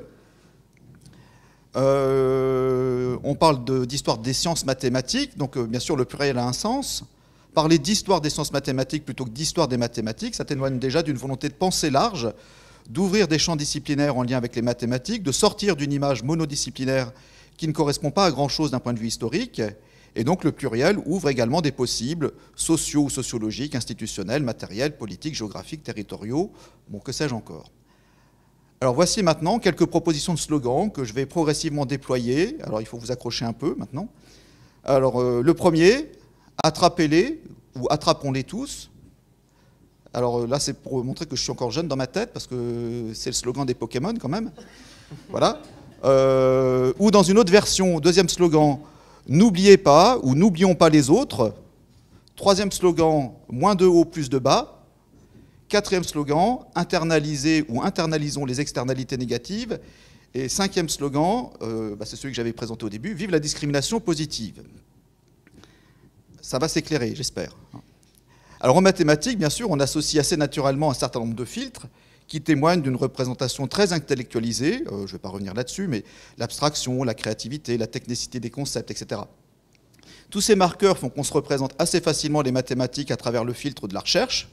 On parle d'histoire des sciences mathématiques, donc bien sûr le pluriel a un sens. Parler d'histoire des sciences mathématiques plutôt que d'histoire des mathématiques, ça témoigne déjà d'une volonté de penser large, d'ouvrir des champs disciplinaires en lien avec les mathématiques, de sortir d'une image monodisciplinaire qui ne correspond pas à grand-chose d'un point de vue historique. Et donc le pluriel ouvre également des possibles sociaux ou sociologiques, institutionnels, matériels, politiques, géographiques, territoriaux, bon, que sais-je encore. Alors voici maintenant quelques propositions de slogans que je vais progressivement déployer. Alors il faut vous accrocher un peu maintenant. Alors le premier, attrapez-les ou attrapons-les tous. Alors là c'est pour montrer que je suis encore jeune dans ma tête parce que c'est le slogan des Pokémon quand même. Voilà. Ou dans une autre version, deuxième slogan, n'oubliez pas ou n'oublions pas les autres. Troisième slogan, moins de haut, plus de bas. 4e slogan, internaliser ou internalisons les externalités négatives. Et 5e slogan, c'est celui que j'avais présenté au début, vive la discrimination positive. Ça va s'éclairer, j'espère. Alors en mathématiques, bien sûr, on associe assez naturellement un certain nombre de filtres qui témoignent d'une représentation très intellectualisée, je ne vais pas revenir là-dessus, mais l'abstraction, la créativité, la technicité des concepts, etc. Tous ces marqueurs font qu'on se représente assez facilement les mathématiques à travers le filtre de la recherche.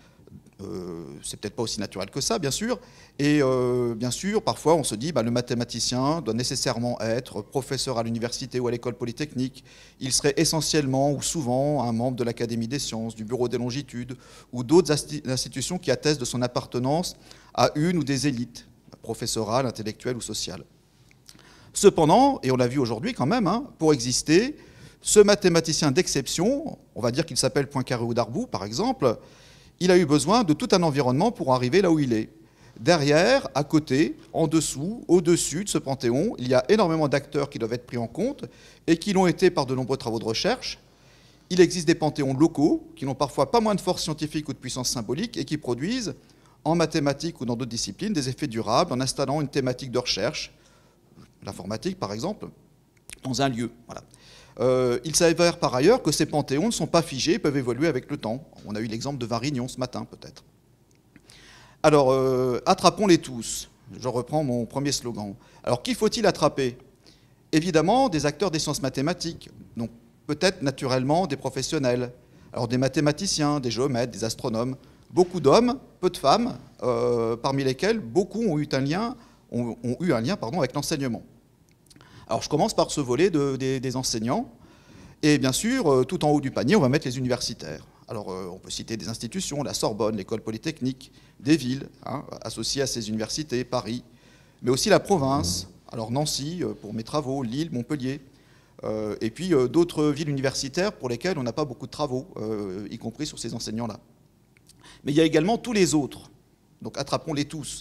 C'est peut-être pas aussi naturel que ça, bien sûr. Et bien sûr, parfois, on se dit le mathématicien doit nécessairement être professeur à l'université ou à l'école polytechnique. Il serait essentiellement ou souvent un membre de l'Académie des sciences, du Bureau des longitudes ou d'autres institutions qui attestent de son appartenance à une ou des élites, professorales, intellectuelles ou sociales. Cependant, et on l'a vu aujourd'hui quand même, pour exister, ce mathématicien d'exception, on va dire qu'il s'appelle Poincaré ou Darboux, par exemple, il a eu besoin de tout un environnement pour arriver là où il est. Derrière, à côté, en dessous, au-dessus de ce panthéon, il y a énormément d'acteurs qui doivent être pris en compte et qui l'ont été par de nombreux travaux de recherche. Il existe des panthéons locaux qui n'ont parfois pas moins de force scientifique ou de puissance symbolique et qui produisent, en mathématiques ou dans d'autres disciplines, des effets durables en installant une thématique de recherche, l'informatique par exemple, dans un lieu. Voilà. Il s'avère par ailleurs que ces panthéons ne sont pas figés, peuvent évoluer avec le temps. On a eu l'exemple de Varignon ce matin, peut-être. Alors, attrapons-les tous. Je reprends mon premier slogan. Alors, qui faut-il attraper? Évidemment, des acteurs des sciences mathématiques, donc peut-être naturellement des professionnels. Alors, des mathématiciens, des géomètres, des astronomes. Beaucoup d'hommes, peu de femmes, parmi lesquels beaucoup ont eu un lien avec l'enseignement. Alors je commence par ce volet des enseignants. Et bien sûr, tout en haut du panier, on va mettre les universitaires. Alors on peut citer des institutions, la Sorbonne, l'école polytechnique, des villes associées à ces universités, Paris, mais aussi la province, alors Nancy pour mes travaux, Lille, Montpellier, et puis d'autres villes universitaires pour lesquelles on n'a pas beaucoup de travaux, y compris sur ces enseignants-là. Mais il y a également tous les autres, donc attrapons-les tous.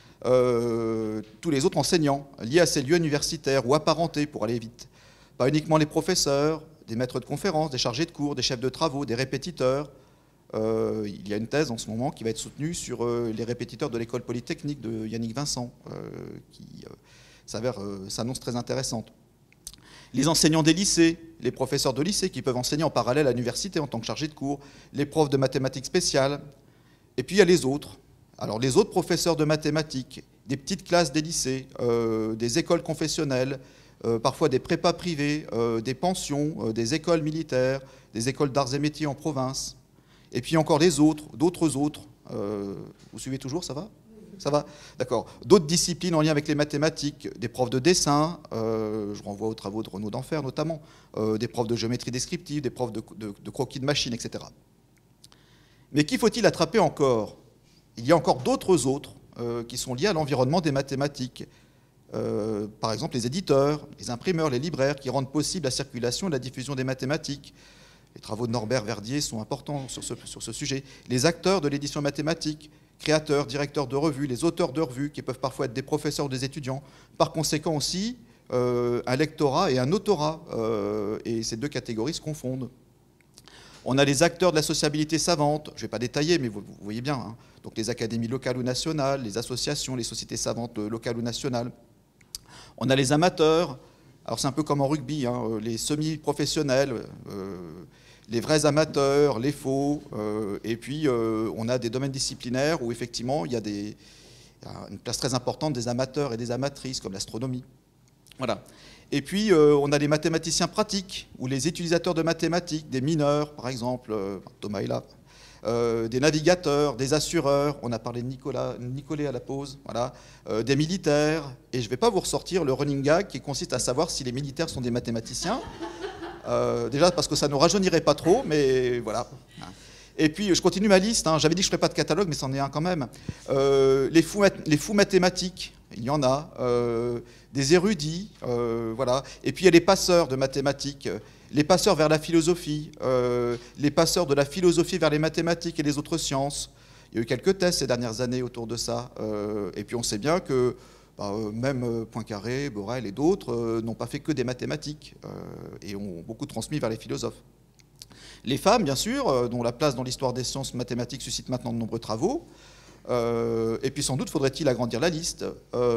Tous les autres enseignants liés à ces lieux universitaires ou apparentés pour aller vite. Pas uniquement les professeurs, des maîtres de conférences, des chargés de cours, des chefs de travaux, des répétiteurs. Il y a une thèse en ce moment qui va être soutenue sur les répétiteurs de l'école polytechnique de Yannick Vincent, qui s'annonce très intéressante. Les enseignants des lycées, les professeurs de lycée qui peuvent enseigner en parallèle à l'université en tant que chargés de cours, les profs de mathématiques spéciales, et puis il y a les autres. Alors les autres professeurs de mathématiques, des petites classes des lycées, des écoles confessionnelles, parfois des prépas privés, des pensions, des écoles militaires, des écoles d'arts et métiers en province. Et puis encore d'autres autres. Vous suivez toujours, ça va? Ça va? D'accord. D'autres disciplines en lien avec les mathématiques, des profs de dessin, je renvoie aux travaux de Renaud d'Enfer notamment, des profs de géométrie descriptive, des profs de croquis de machines, etc. Mais qui faut-il attraper encore? Il y a encore d'autres autres qui sont liés à l'environnement des mathématiques. Par exemple, les éditeurs, les imprimeurs, les libraires qui rendent possible la circulation et la diffusion des mathématiques. Les travaux de Norbert Verdier sont importants sur ce sujet. Les acteurs de l'édition mathématique, créateurs, directeurs de revues, les auteurs de revues qui peuvent parfois être des professeurs ou des étudiants. Par conséquent aussi, un lectorat et un autorat. Et ces deux catégories se confondent. On a les acteurs de la sociabilité savante, je ne vais pas détailler, mais vous voyez bien, donc les académies locales ou nationales, les associations, les sociétés savantes locales ou nationales. On a les amateurs, alors c'est un peu comme en rugby, les semi-professionnels, les vrais amateurs, les faux, et puis on a des domaines disciplinaires où effectivement il y a une place très importante des amateurs et des amatrices, comme l'astronomie. Voilà. Et puis, on a les mathématiciens pratiques, ou les utilisateurs de mathématiques, des mineurs, par exemple, Thomas est là, des navigateurs, des assureurs, on a parlé de Nicolet à la pause, voilà, des militaires, et je ne vais pas vous ressortir le running gag qui consiste à savoir si les militaires sont des mathématiciens, déjà parce que ça ne rajeunirait pas trop, mais voilà. Et puis, je continue ma liste, j'avais dit que je ne ferais pas de catalogue, mais c'en est un quand même. Les fous mathématiques, il y en a, des érudits, voilà. Et puis il y a les passeurs de mathématiques, les passeurs vers la philosophie, les passeurs de la philosophie vers les mathématiques et les autres sciences. Il y a eu quelques tests ces dernières années autour de ça. Et puis on sait bien que même Poincaré, Borel et d'autres n'ont pas fait que des mathématiques et ont beaucoup transmis vers les philosophes. Les femmes, bien sûr, dont la place dans l'histoire des sciences mathématiques suscite maintenant de nombreux travaux. Et puis sans doute faudrait-il agrandir la liste.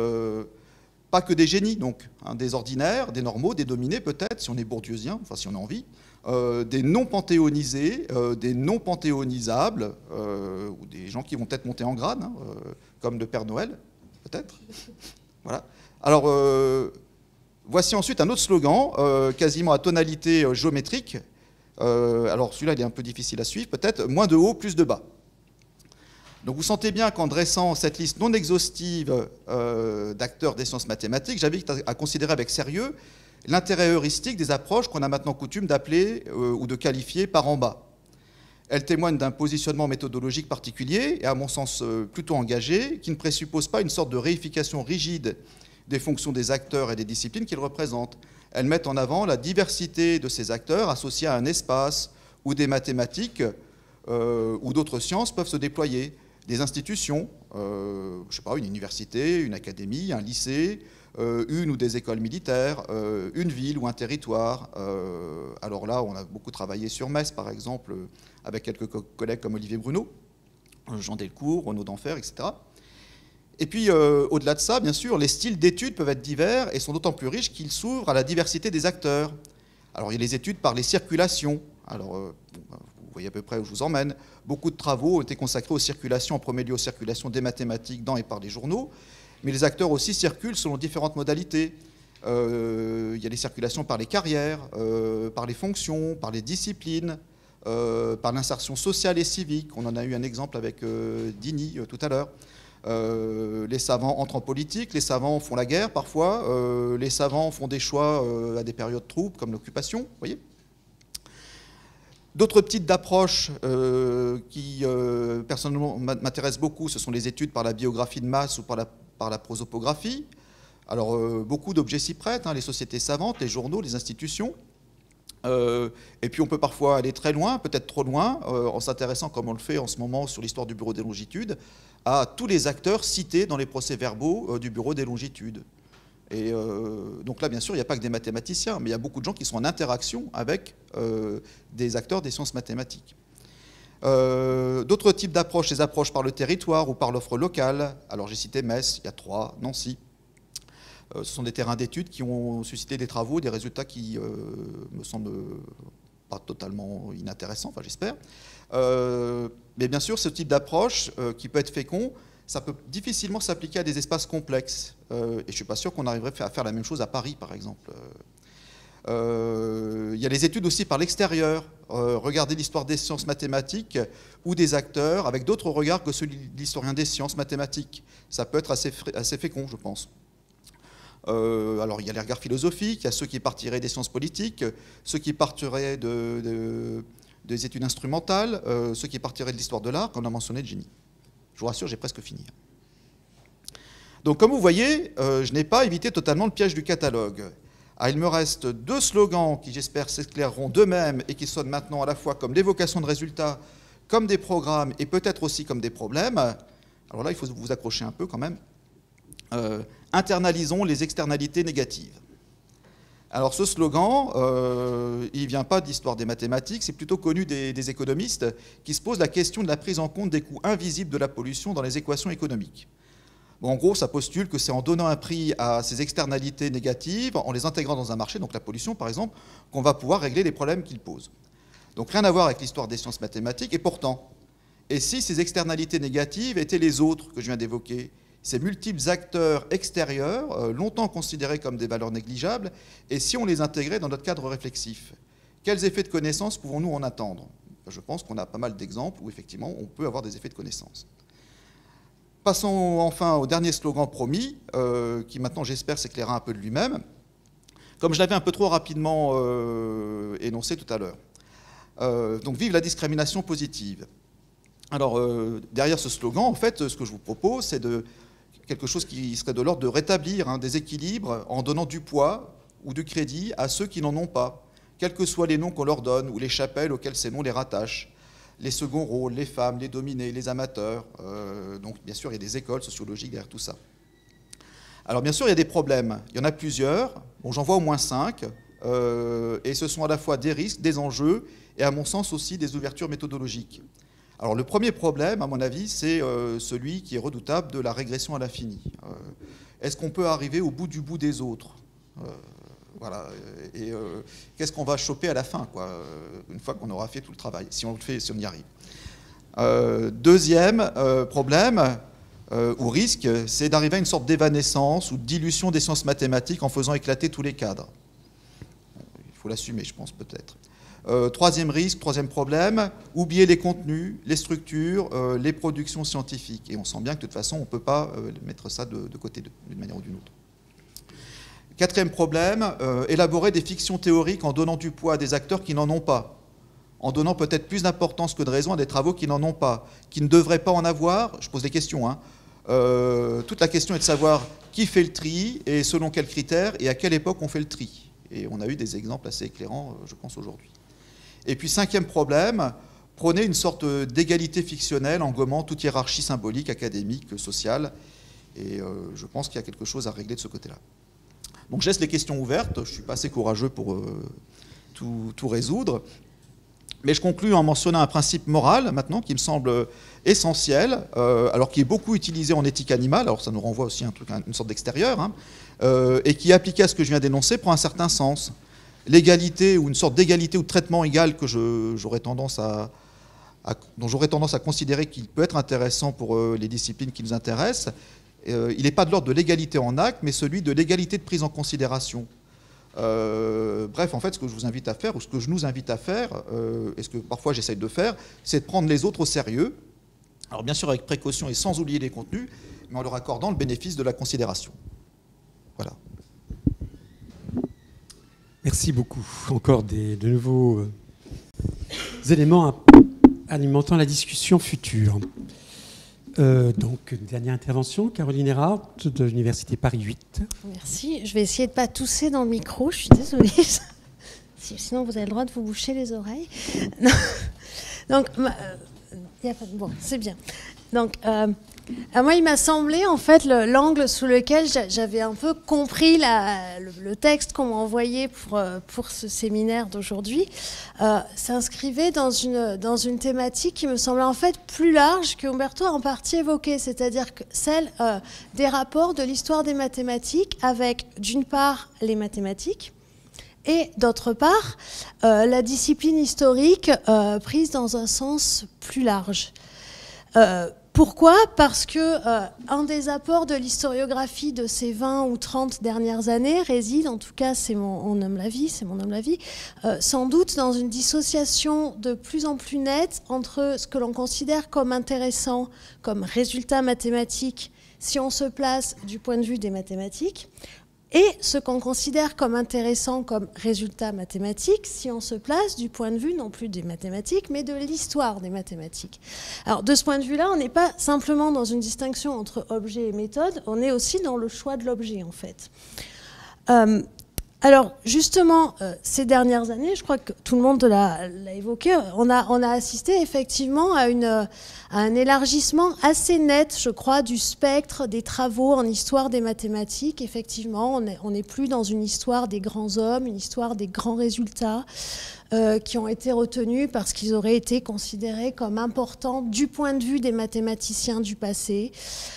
Pas que des génies, donc, hein, des ordinaires, des normaux, des dominés peut-être, si on est bourdieusien, enfin si on a envie, des non-panthéonisés, des non-panthéonisables, ou des gens qui vont peut-être monter en grade, hein, comme le Père Noël, peut-être. Voilà. Alors, voici ensuite un autre slogan, quasiment à tonalité géométrique. Alors celui-là, il est un peu difficile à suivre, peut-être. Moins de haut, plus de bas. Donc vous sentez bien qu'en dressant cette liste non exhaustive d'acteurs des sciences mathématiques, j'invite à considérer avec sérieux l'intérêt heuristique des approches qu'on a maintenant coutume d'appeler ou de qualifier par en bas. Elles témoignent d'un positionnement méthodologique particulier et à mon sens plutôt engagé, qui ne présuppose pas une sorte de réification rigide des fonctions des acteurs et des disciplines qu'ils représentent. Elles mettent en avant la diversité de ces acteurs associés à un espace où des mathématiques ou d'autres sciences peuvent se déployer. Des institutions, je sais pas, une université, une académie, un lycée, une ou des écoles militaires, une ville ou un territoire. Alors là, on a beaucoup travaillé sur Metz, par exemple, avec quelques collègues comme Olivier Bruno, Jean Delcourt, Renaud d'Enfer, etc. Et puis, au-delà de ça, bien sûr, les styles d'études peuvent être divers et sont d'autant plus riches qu'ils s'ouvrent à la diversité des acteurs. Alors, il y a les études par les circulations. Alors, vous voyez à peu près où je vous emmène. Beaucoup de travaux ont été consacrés aux circulations, en premier lieu aux circulations des mathématiques dans et par les journaux, mais les acteurs aussi circulent selon différentes modalités. Il y a les circulations par les carrières, par les fonctions, par les disciplines, par l'insertion sociale et civique. On en a eu un exemple avec Dini tout à l'heure. Les savants entrent en politique, les savants font la guerre parfois, les savants font des choix à des périodes troubles comme l'occupation, vous voyez. D'autres types d'approches qui, personnellement, m'intéressent beaucoup, ce sont les études par la biographie de masse ou par la prosopographie. Alors, beaucoup d'objets s'y prêtent, hein, les sociétés savantes, les journaux, les institutions. Et puis, on peut parfois aller très loin, peut-être trop loin, en s'intéressant, comme on le fait en ce moment sur l'histoire du Bureau des longitudes, à tous les acteurs cités dans les procès-verbaux du Bureau des longitudes. Et donc là, bien sûr, il n'y a pas que des mathématiciens, mais il y a beaucoup de gens qui sont en interaction avec des acteurs des sciences mathématiques. D'autres types d'approches, les approches par le territoire ou par l'offre locale. Alors j'ai cité Metz, il y a Troyes, Nancy. Ce sont des terrains d'études qui ont suscité des travaux, des résultats qui me semblent pas totalement inintéressants, enfin j'espère. Mais bien sûr, ce type d'approche qui peut être fécond, ça peut difficilement s'appliquer à des espaces complexes. Et je ne suis pas sûr qu'on arriverait à faire la même chose à Paris, par exemple. Il y a les études aussi par l'extérieur. Regardez l'histoire des sciences mathématiques ou des acteurs avec d'autres regards que celui de l'historien des sciences mathématiques. Ça peut être assez fécond, je pense. Alors, il y a les regards philosophiques, il y a ceux qui partiraient des sciences politiques, ceux qui partiraient des études instrumentales, ceux qui partiraient de l'histoire de l'art, comme on a mentionné de génie. Je vous rassure, j'ai presque fini. Donc, comme vous voyez, je n'ai pas évité totalement le piège du catalogue. Ah, il me reste 2 slogans qui, j'espère, s'éclaireront d'eux-mêmes et qui sonnent maintenant à la fois comme l'évocation de résultats, comme des programmes et peut-être aussi comme des problèmes. Alors là, il faut vous accrocher un peu quand même. Internalisons les externalités négatives. Alors ce slogan, il ne vient pas d'histoire des mathématiques, c'est plutôt connu des économistes qui se posent la question de la prise en compte des coûts invisibles de la pollution dans les équations économiques. Bon, en gros, ça postule que c'est en donnant un prix à ces externalités négatives, en les intégrant dans un marché, donc la pollution par exemple, qu'on va pouvoir régler les problèmes qu'ils posent. Donc rien à voir avec l'histoire des sciences mathématiques, et pourtant, et si ces externalités négatives étaient les autres que je viens d'évoquer, ces multiples acteurs extérieurs, longtemps considérés comme des valeurs négligeables, et si on les intégrait dans notre cadre réflexif, quels effets de connaissance pouvons-nous en attendre? Je pense qu'on a pas mal d'exemples où effectivement on peut avoir des effets de connaissance. Passons enfin au dernier slogan promis, qui maintenant j'espère s'éclairera un peu de lui-même, comme je l'avais un peu trop rapidement énoncé tout à l'heure. Donc vive la discrimination positive. Alors derrière ce slogan, en fait, ce que je vous propose, c'est quelque chose qui serait de l'ordre de rétablir des équilibres en donnant du poids ou du crédit à ceux qui n'en ont pas, quels que soient les noms qu'on leur donne ou les chapelles auxquelles ces noms les rattachent. Les seconds rôles, les femmes, les dominés, les amateurs. Donc bien sûr, il y a des écoles sociologiques derrière tout ça. Alors bien sûr, il y a des problèmes. Il y en a plusieurs. Bon, j'en vois au moins 5. Et ce sont à la fois des risques, des enjeux et à mon sens aussi des ouvertures méthodologiques. Alors le premier problème, à mon avis, c'est celui qui est redoutable de la régression à l'infini. Est-ce qu'on peut arriver au bout des autres voilà. Et qu'est-ce qu'on va choper à la fin, quoi, une fois qu'on aura fait tout le travail, si on le fait, si on y arrive. Deuxième problème, ou risque, c'est d'arriver à une sorte d'évanescence ou de dilution des sciences mathématiques en faisant éclater tous les cadres. Il faut l'assumer, je pense, peut-être. Troisième risque, troisième problème, oublier les contenus, les structures, les productions scientifiques. Et on sent bien que de toute façon, on ne peut pas mettre ça de côté d'une manière ou d'une autre. Quatrième problème, élaborer des fictions théoriques en donnant du poids à des acteurs qui n'en ont pas, en donnant peut-être plus d'importance que de raison à des travaux qui n'en ont pas, qui ne devraient pas en avoir. Je pose des questions. Hein. Toute la question est de savoir qui fait le tri et selon quels critères et à quelle époque on fait le tri. Et on a eu des exemples assez éclairants, je pense, aujourd'hui. Et puis, cinquième problème, prôner une sorte d'égalité fictionnelle en gommant toute hiérarchie symbolique, académique, sociale. Et je pense qu'il y a quelque chose à régler de ce côté-là. Donc je laisse les questions ouvertes, je ne suis pas assez courageux pour tout résoudre. Mais je conclus en mentionnant un principe moral, maintenant, qui me semble essentiel, alors qui est beaucoup utilisé en éthique animale, alors ça nous renvoie aussi à une sorte d'extérieur, hein, et qui, appliqué à ce que je viens d'énoncer, prend un certain sens. L'égalité, ou une sorte d'égalité ou de traitement égal que dont j'aurais tendance à considérer qu'il peut être intéressant pour les disciplines qui nous intéressent, il n'est pas de l'ordre de l'égalité en acte, mais celui de l'égalité de prise en considération. Bref, en fait, ce que je vous invite à faire, ou ce que je nous invite à faire, et ce que parfois j'essaye de faire, c'est de prendre les autres au sérieux, alors bien sûr avec précaution et sans oublier les contenus, mais en leur accordant le bénéfice de la considération. Voilà. Merci beaucoup. Encore de nouveaux éléments alimentant la discussion future. Donc, une dernière intervention, Caroline Erhardt de l'Université Paris 8. Merci. Je vais essayer de ne pas tousser dans le micro, je suis désolée. Sinon, vous avez le droit de vous boucher les oreilles. Non. Donc, y a pas de... Bon, c'est bien. Donc, moi, il m'a semblé, en fait, l'angle sous lequel j'avais un peu compris le texte qu'on m'a envoyé pour ce séminaire d'aujourd'hui, s'inscrivait dans une thématique qui me semblait en fait plus large que Umberto a en partie évoquée, c'est-à-dire que celle des rapports de l'histoire des mathématiques avec, d'une part, les mathématiques, et d'autre part, la discipline historique prise dans un sens plus large. Pourquoi ? Parce que un des apports de l'historiographie de ces 20 ou 30 dernières années réside, en tout cas c'est mon homme la vie, sans doute dans une dissociation de plus en plus nette entre ce que l'on considère comme intéressant, comme résultat mathématique, si on se place du point de vue des mathématiques, et ce qu'on considère comme intéressant comme résultat mathématique, si on se place du point de vue non plus des mathématiques, mais de l'histoire des mathématiques. Alors, de ce point de vue-là, on n'est pas simplement dans une distinction entre objet et méthode, on est aussi dans le choix de l'objet, en fait. Alors, justement, ces dernières années, je crois que tout le monde l'a évoqué, on a assisté effectivement à un élargissement assez net, je crois, du spectre des travaux en histoire des mathématiques. Effectivement, on n'est plus dans une histoire des grands hommes, une histoire des grands résultats qui ont été retenus parce qu'ils auraient été considérés comme importants du point de vue des mathématiciens du passé.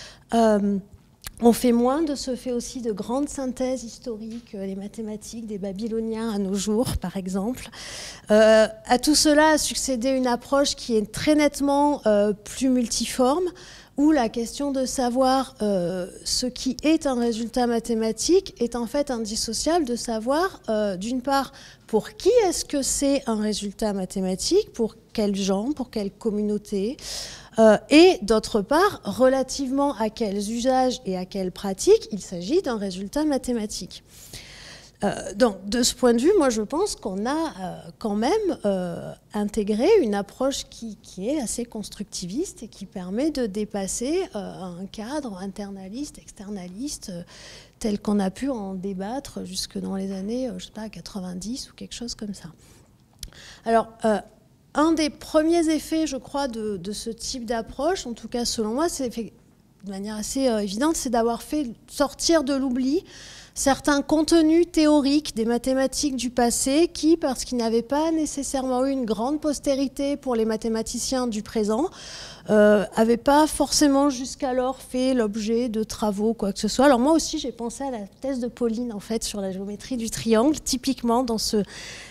On fait moins de ce fait aussi de grandes synthèses historiques, les mathématiques des Babyloniens à nos jours, par exemple. À tout cela a succédé une approche qui est très nettement plus multiforme, où la question de savoir ce qui est un résultat mathématique est en fait indissociable de savoir, d'une part, pour qui est-ce que c'est un résultat mathématique, pour quels gens, pour quelle communauté, et d'autre part, relativement à quels usages et à quelles pratiques il s'agit d'un résultat mathématique. Donc, de ce point de vue, moi, je pense qu'on a quand même intégré une approche qui est assez constructiviste et qui permet de dépasser un cadre internaliste, externaliste, tel qu'on a pu en débattre jusque dans les années, je sais pas, 90 ou quelque chose comme ça. Alors, un des premiers effets, je crois, de ce type d'approche, en tout cas selon moi, c'est de manière assez évidente, c'est d'avoir fait sortir de l'oubli certains contenus théoriques des mathématiques du passé qui, parce qu'ils n'avaient pas nécessairement eu une grande postérité pour les mathématiciens du présent, n'avaient pas forcément jusqu'alors fait l'objet de travaux, quoi que ce soit. Alors moi aussi, j'ai pensé à la thèse de Pauline, en fait, sur la géométrie du triangle, typiquement dans ce...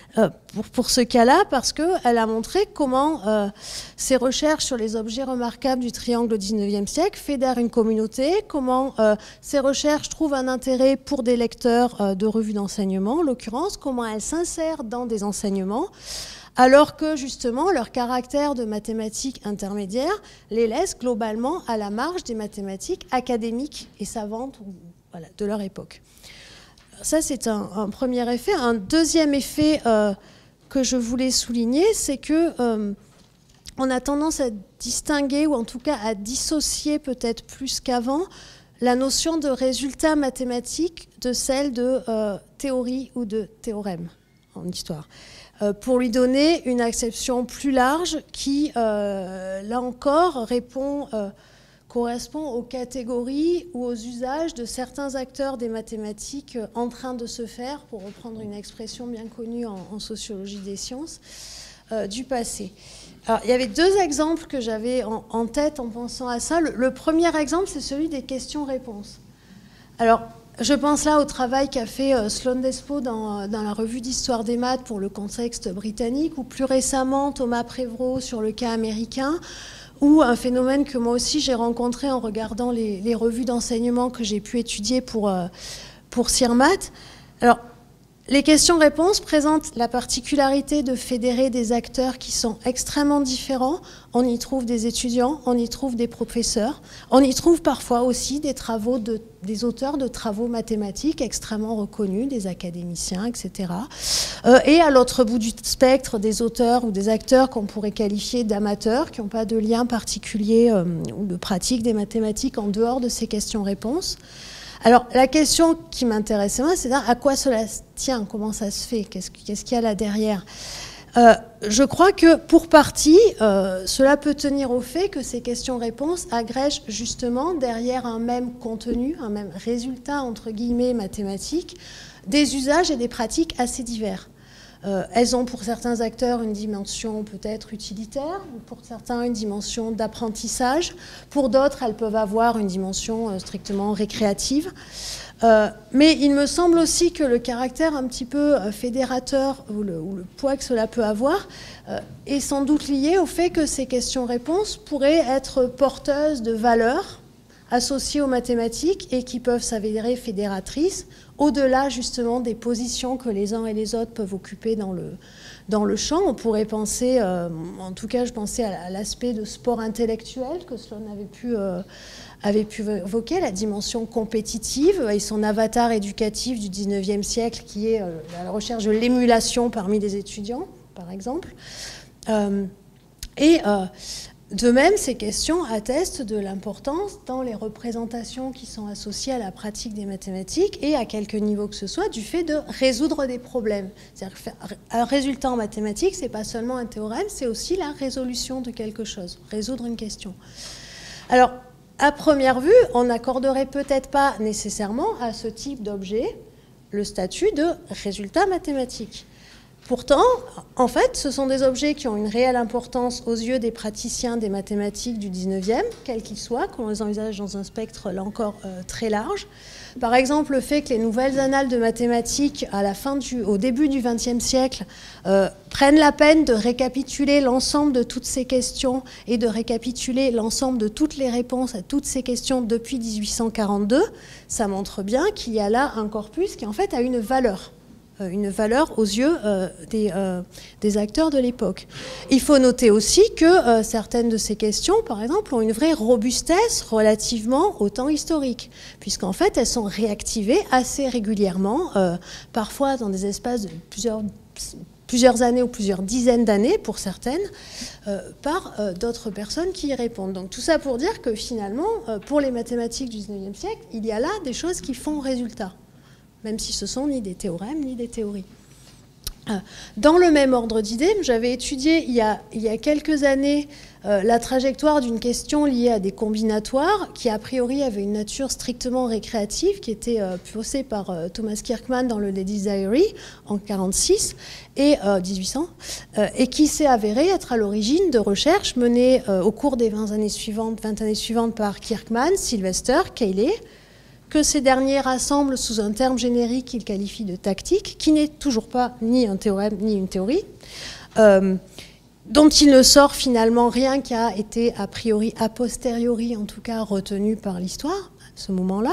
pour ce cas-là, parce qu'elle a montré comment ces recherches sur les objets remarquables du triangle au XIXe siècle fédèrent une communauté, comment ces recherches trouvent un intérêt pour des lecteurs de revues d'enseignement, en l'occurrence, comment elles s'insèrent dans des enseignements, alors que justement leur caractère de mathématiques intermédiaires les laisse globalement à la marge des mathématiques académiques et savantes voilà, de leur époque. Ça, c'est un premier effet. Un deuxième effet que je voulais souligner, c'est que on a tendance à distinguer, ou en tout cas à dissocier peut-être plus qu'avant, la notion de résultat mathématique de celle de théorie ou de théorème en histoire, pour lui donner une acception plus large qui, là encore, correspond aux catégories ou aux usages de certains acteurs des mathématiques en train de se faire, pour reprendre une expression bien connue en sociologie des sciences, du passé. Alors, il y avait deux exemples que j'avais en tête en pensant à ça. Le premier exemple, c'est celui des questions-réponses. Alors, je pense là au travail qu'a fait Sloan Despo dans la revue d'histoire des maths pour le contexte britannique, ou plus récemment Thomas Prévraud sur le cas américain, ou un phénomène que moi aussi j'ai rencontré en regardant les revues d'enseignement que j'ai pu étudier pour CIRMAT. Alors, les questions-réponses présentent la particularité de fédérer des acteurs qui sont extrêmement différents. On y trouve des étudiants, on y trouve des professeurs, on y trouve parfois aussi des auteurs de travaux mathématiques extrêmement reconnus, des académiciens, etc. Et à l'autre bout du spectre, des auteurs ou des acteurs qu'on pourrait qualifier d'amateurs, qui n'ont pas de lien particulier ou de pratique des mathématiques en dehors de ces questions-réponses. Alors, la question qui m'intéressait moi, c'est à quoi cela tient, comment ça se fait, qu'est-ce qu'il y a là derrière. Je crois que, pour partie, cela peut tenir au fait que ces questions-réponses agrègent justement, derrière un même contenu, un même résultat, entre guillemets, mathématique, des usages et des pratiques assez divers. Elles ont pour certains acteurs une dimension peut-être utilitaire, pour certains une dimension d'apprentissage, pour d'autres elles peuvent avoir une dimension strictement récréative. Mais il me semble aussi que le caractère un petit peu fédérateur ou le poids que cela peut avoir est sans doute lié au fait que ces questions-réponses pourraient être porteuses de valeurs associées aux mathématiques et qui peuvent s'avérer fédératrices, au-delà justement des positions que les uns et les autres peuvent occuper dans le champ. On pourrait penser, en tout cas je pensais à l'aspect de sport intellectuel que Sloan avait pu évoquer, la dimension compétitive et son avatar éducatif du 19e siècle qui est la recherche de l'émulation parmi les étudiants, par exemple. De même, ces questions attestent de l'importance dans les représentations qui sont associées à la pratique des mathématiques et à quelque niveau que ce soit du fait de résoudre des problèmes. C'est-à-dire qu'un résultat en mathématiques, ce n'est pas seulement un théorème, c'est aussi la résolution de quelque chose, résoudre une question. Alors, à première vue, on n'accorderait peut-être pas nécessairement à ce type d'objet le statut de résultat mathématique. Pourtant, en fait, ce sont des objets qui ont une réelle importance aux yeux des praticiens des mathématiques du 19e, quels qu'ils soient, qu'on les envisage dans un spectre, là encore, très large. Par exemple, le fait que les nouvelles annales de mathématiques, au début du XXe siècle, prennent la peine de récapituler l'ensemble de toutes ces questions et de récapituler l'ensemble de toutes les réponses à toutes ces questions depuis 1842, ça montre bien qu'il y a là un corpus qui, en fait, a une valeur aux yeux des acteurs de l'époque. Il faut noter aussi que certaines de ces questions, par exemple, ont une vraie robustesse relativement au temps historique, puisqu'en fait, elles sont réactivées assez régulièrement, parfois dans des espaces de plusieurs années ou plusieurs dizaines d'années, pour certaines, par d'autres personnes qui y répondent. Donc tout ça pour dire que finalement, pour les mathématiques du 19e siècle, il y a là des choses qui font résultat, même si ce sont ni des théorèmes ni des théories. Dans le même ordre d'idées, j'avais étudié il y a quelques années la trajectoire d'une question liée à des combinatoires qui a priori avait une nature strictement récréative, qui était posée par Thomas Kirkman dans le Ladies' Diary en 1800 et qui s'est avérée être à l'origine de recherches menées au cours des 20 années suivantes par Kirkman, Sylvester, Cayley, que ces derniers rassemblent sous un terme générique qu'ils qualifient de tactique, qui n'est toujours pas ni un théorème ni une théorie, dont il ne sort finalement rien qui a été a posteriori en tout cas retenu par l'histoire, à ce moment-là,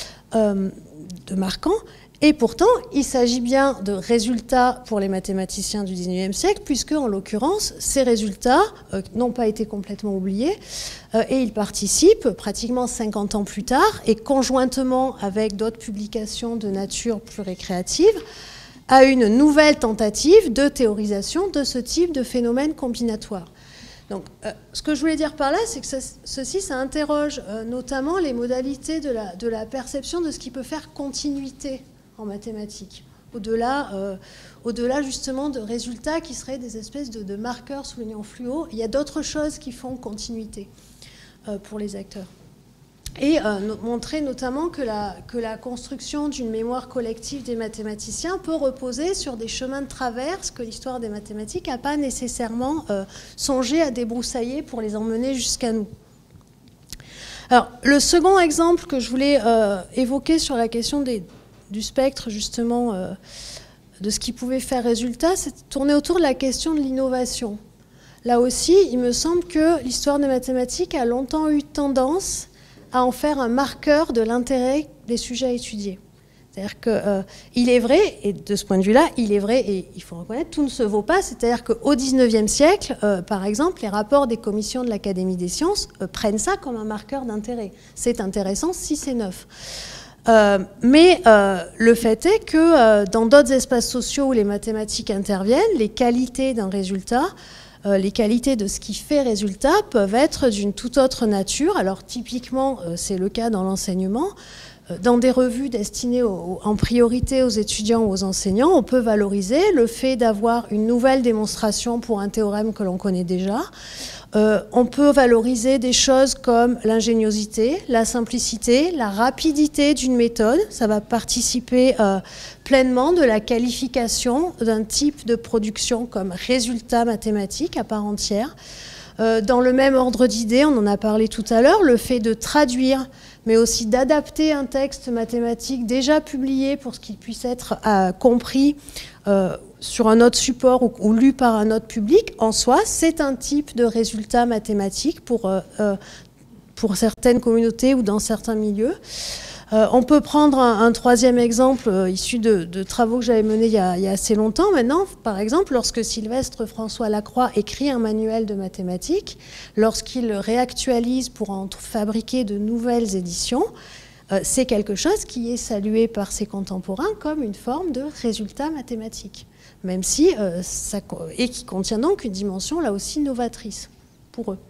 de marquant. Et pourtant, il s'agit bien de résultats pour les mathématiciens du XIXe siècle, puisque, en l'occurrence, ces résultats n'ont pas été complètement oubliés, et ils participent, pratiquement 50 ans plus tard, et conjointement avec d'autres publications de nature plus récréative, à une nouvelle tentative de théorisation de ce type de phénomène combinatoire. Donc, ce que je voulais dire par là, c'est que ça interroge notamment les modalités de la perception de ce qui peut faire continuité en mathématiques, au-delà justement de résultats qui seraient des espèces de marqueurs soulignés en fluo. Il y a d'autres choses qui font continuité pour les acteurs. Et montrer notamment que la construction d'une mémoire collective des mathématiciens peut reposer sur des chemins de traverse que l'histoire des mathématiques n'a pas nécessairement songé à débroussailler pour les emmener jusqu'à nous. Alors, le second exemple que je voulais évoquer sur la question du spectre, justement, de ce qui pouvait faire résultat, c'est tourner autour de la question de l'innovation. Là aussi, il me semble que l'histoire des mathématiques a longtemps eu tendance à en faire un marqueur de l'intérêt des sujets à étudier. C'est-à-dire qu'il est vrai, et de ce point de vue-là, il est vrai, et il faut reconnaître, tout ne se vaut pas. C'est-à-dire qu'au XIXe siècle, par exemple, les rapports des commissions de l'Académie des sciences prennent ça comme un marqueur d'intérêt. C'est intéressant si c'est neuf. Mais le fait est que dans d'autres espaces sociaux où les mathématiques interviennent, les qualités d'un résultat, les qualités de ce qui fait résultat peuvent être d'une toute autre nature. Alors typiquement, c'est le cas dans l'enseignement. Dans des revues destinées en priorité aux étudiants ou aux enseignants, on peut valoriser le fait d'avoir une nouvelle démonstration pour un théorème que l'on connaît déjà. On peut valoriser des choses comme l'ingéniosité, la simplicité, la rapidité d'une méthode. Ça va participer pleinement de la qualification d'un type de production comme résultat mathématique à part entière. Dans le même ordre d'idées, on en a parlé tout à l'heure, le fait de traduire, mais aussi d'adapter un texte mathématique déjà publié pour ce qu'il puisse être compris sur un autre support ou lu par un autre public, en soi, c'est un type de résultat mathématique pour certaines communautés ou dans certains milieux. On peut prendre un troisième exemple issu de travaux que j'avais menés il y a assez longtemps maintenant. Par exemple, lorsque Sylvestre François Lacroix écrit un manuel de mathématiques, lorsqu'il le réactualise pour en fabriquer de nouvelles éditions, c'est quelque chose qui est salué par ses contemporains comme une forme de résultat mathématique, même si et qui contient donc une dimension là aussi novatrice pour eux,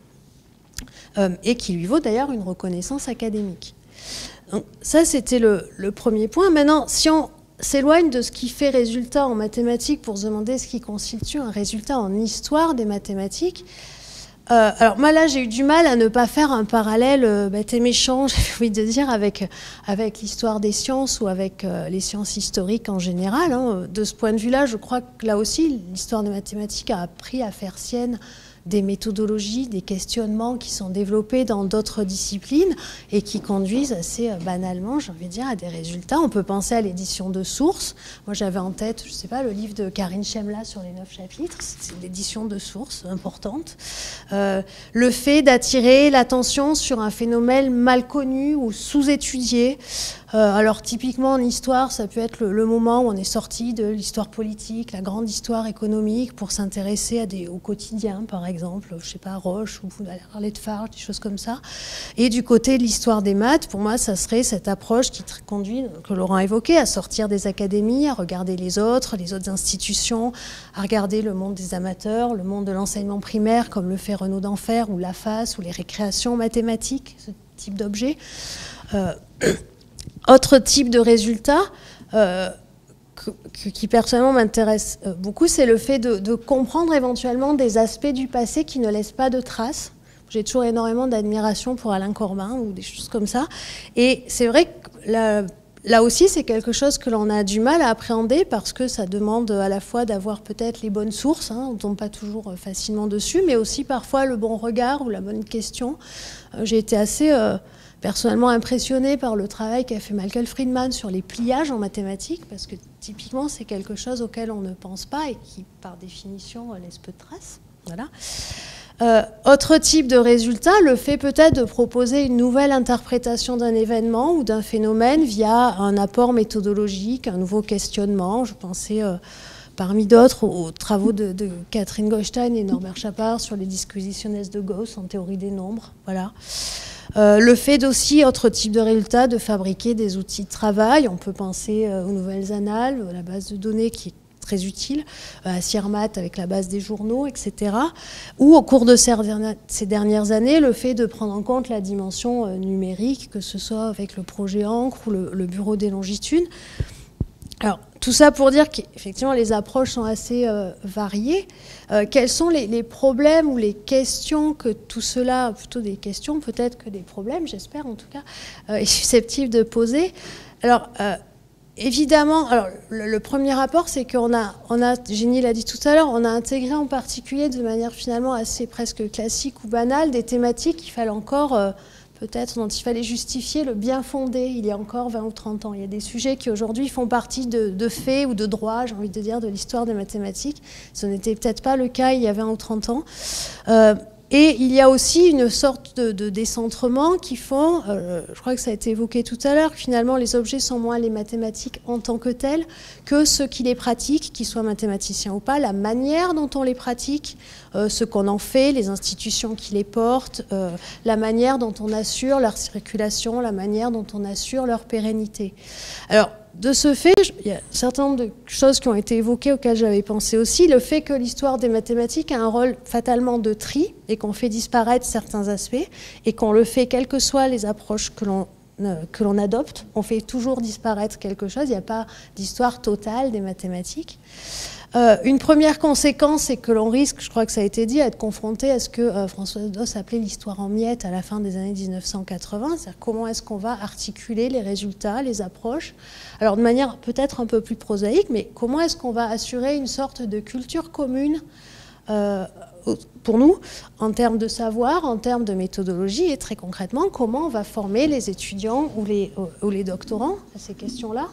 et qui lui vaut d'ailleurs une reconnaissance académique. Donc, ça, c'était le premier point. Maintenant, si on s'éloigne de ce qui fait résultat en mathématiques pour se demander ce qui constitue un résultat en histoire des mathématiques, alors moi là j'ai eu du mal à ne pas faire un parallèle bête et méchant, j'ai envie de dire, avec l'histoire des sciences ou avec les sciences historiques en général. Hein. De ce point de vue-là, je crois que là aussi l'histoire des mathématiques a appris à faire sienne des méthodologies, des questionnements qui sont développés dans d'autres disciplines et qui conduisent assez banalement, j'ai envie de dire, à des résultats. On peut penser à l'édition de sources. Moi, j'avais en tête, je ne sais pas, le livre de Karine Chemla sur les 9 chapitres. C'est l'édition de sources importante. Le fait d'attirer l'attention sur un phénomène mal connu ou sous-étudié. Alors typiquement en histoire, ça peut être le moment où on est sorti de l'histoire politique, la grande histoire économique, pour s'intéresser au quotidien, par exemple, je sais pas, Roche ou Arlette Farge, des choses comme ça. Et du côté de l'histoire des maths, pour moi, ça serait cette approche qui conduit, que Laurent a évoqué, à sortir des académies, à regarder les autres institutions, à regarder le monde des amateurs, le monde de l'enseignement primaire, comme le fait Renaud d'Enfer ou l'AFAS ou les récréations mathématiques, ce type d'objet. Autre type de résultat, qui personnellement m'intéresse beaucoup, c'est le fait de comprendre éventuellement des aspects du passé qui ne laissent pas de traces. J'ai toujours énormément d'admiration pour Alain Corbin ou des choses comme ça. Et c'est vrai que là aussi, c'est quelque chose que l'on a du mal à appréhender parce que ça demande à la fois d'avoir peut-être les bonnes sources, on ne tombe pas toujours facilement dessus, mais aussi parfois le bon regard ou la bonne question. J'ai été assez personnellement impressionnée par le travail qu'a fait Michael Friedman sur les pliages en mathématiques, parce que typiquement, c'est quelque chose auquel on ne pense pas et qui, par définition, laisse peu de traces. Voilà. Autre type de résultat, le fait peut-être de proposer une nouvelle interprétation d'un événement ou d'un phénomène via un apport méthodologique, un nouveau questionnement. Je pensais parmi d'autres aux travaux de Catherine Goldstein et Norbert Chapard sur les disquisitiones de Gauss en théorie des nombres. Voilà. Le fait aussi, autre type de résultat, de fabriquer des outils de travail. On peut penser aux nouvelles annales, à la base de données qui est très utile, à Siermat avec la base des journaux, etc. Ou au cours de ces dernières années, le fait de prendre en compte la dimension numérique, que ce soit avec le projet Ancre ou le bureau des longitudes. Alors, tout ça pour dire qu'effectivement, les approches sont assez variées. Quels sont les problèmes ou les questions que tout cela, plutôt des questions peut-être que des problèmes, j'espère en tout cas, est susceptible de poser. Alors, évidemment, alors, le premier rapport, c'est qu'on a, Jenny l'a dit tout à l'heure, on a intégré en particulier de manière finalement assez presque classique ou banale des thématiques qu'il fallait encore, peut-être, dont il fallait justifier le bien fondé il y a encore 20 ou 30 ans. Il y a des sujets qui aujourd'hui font partie de faits ou de droits, j'ai envie de dire, de l'histoire des mathématiques. Ce n'était peut-être pas le cas il y a 20 ou 30 ans. Et il y a aussi une sorte de décentrement qui font, je crois que ça a été évoqué tout à l'heure, que finalement les objets sont moins les mathématiques en tant que tels que ceux qui les pratiquent, qu'ils soient mathématiciens ou pas, la manière dont on les pratique, ce qu'on en fait, les institutions qui les portent, la manière dont on assure leur circulation, la manière dont on assure leur pérennité. Alors, de ce fait, il y a un certain nombre de choses qui ont été évoquées auxquelles j'avais pensé aussi. Le fait que l'histoire des mathématiques a un rôle fatalement de tri et qu'on fait disparaître certains aspects et qu'on le fait quelles que soient les approches que l'on adopte. On fait toujours disparaître quelque chose. Il n'y a pas d'histoire totale des mathématiques. Une première conséquence, c'est que l'on risque, je crois que ça a été dit, à être confronté à ce que François Doss appelait l'histoire en miettes à la fin des années 1980, c'est-à-dire comment est-ce qu'on va articuler les résultats, les approches, alors de manière peut-être un peu plus prosaïque, mais comment est-ce qu'on va assurer une sorte de culture commune pour nous, en termes de savoir, en termes de méthodologie, et très concrètement, comment on va former les étudiants ou les doctorants à ces questions-là.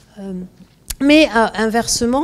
Mais inversement,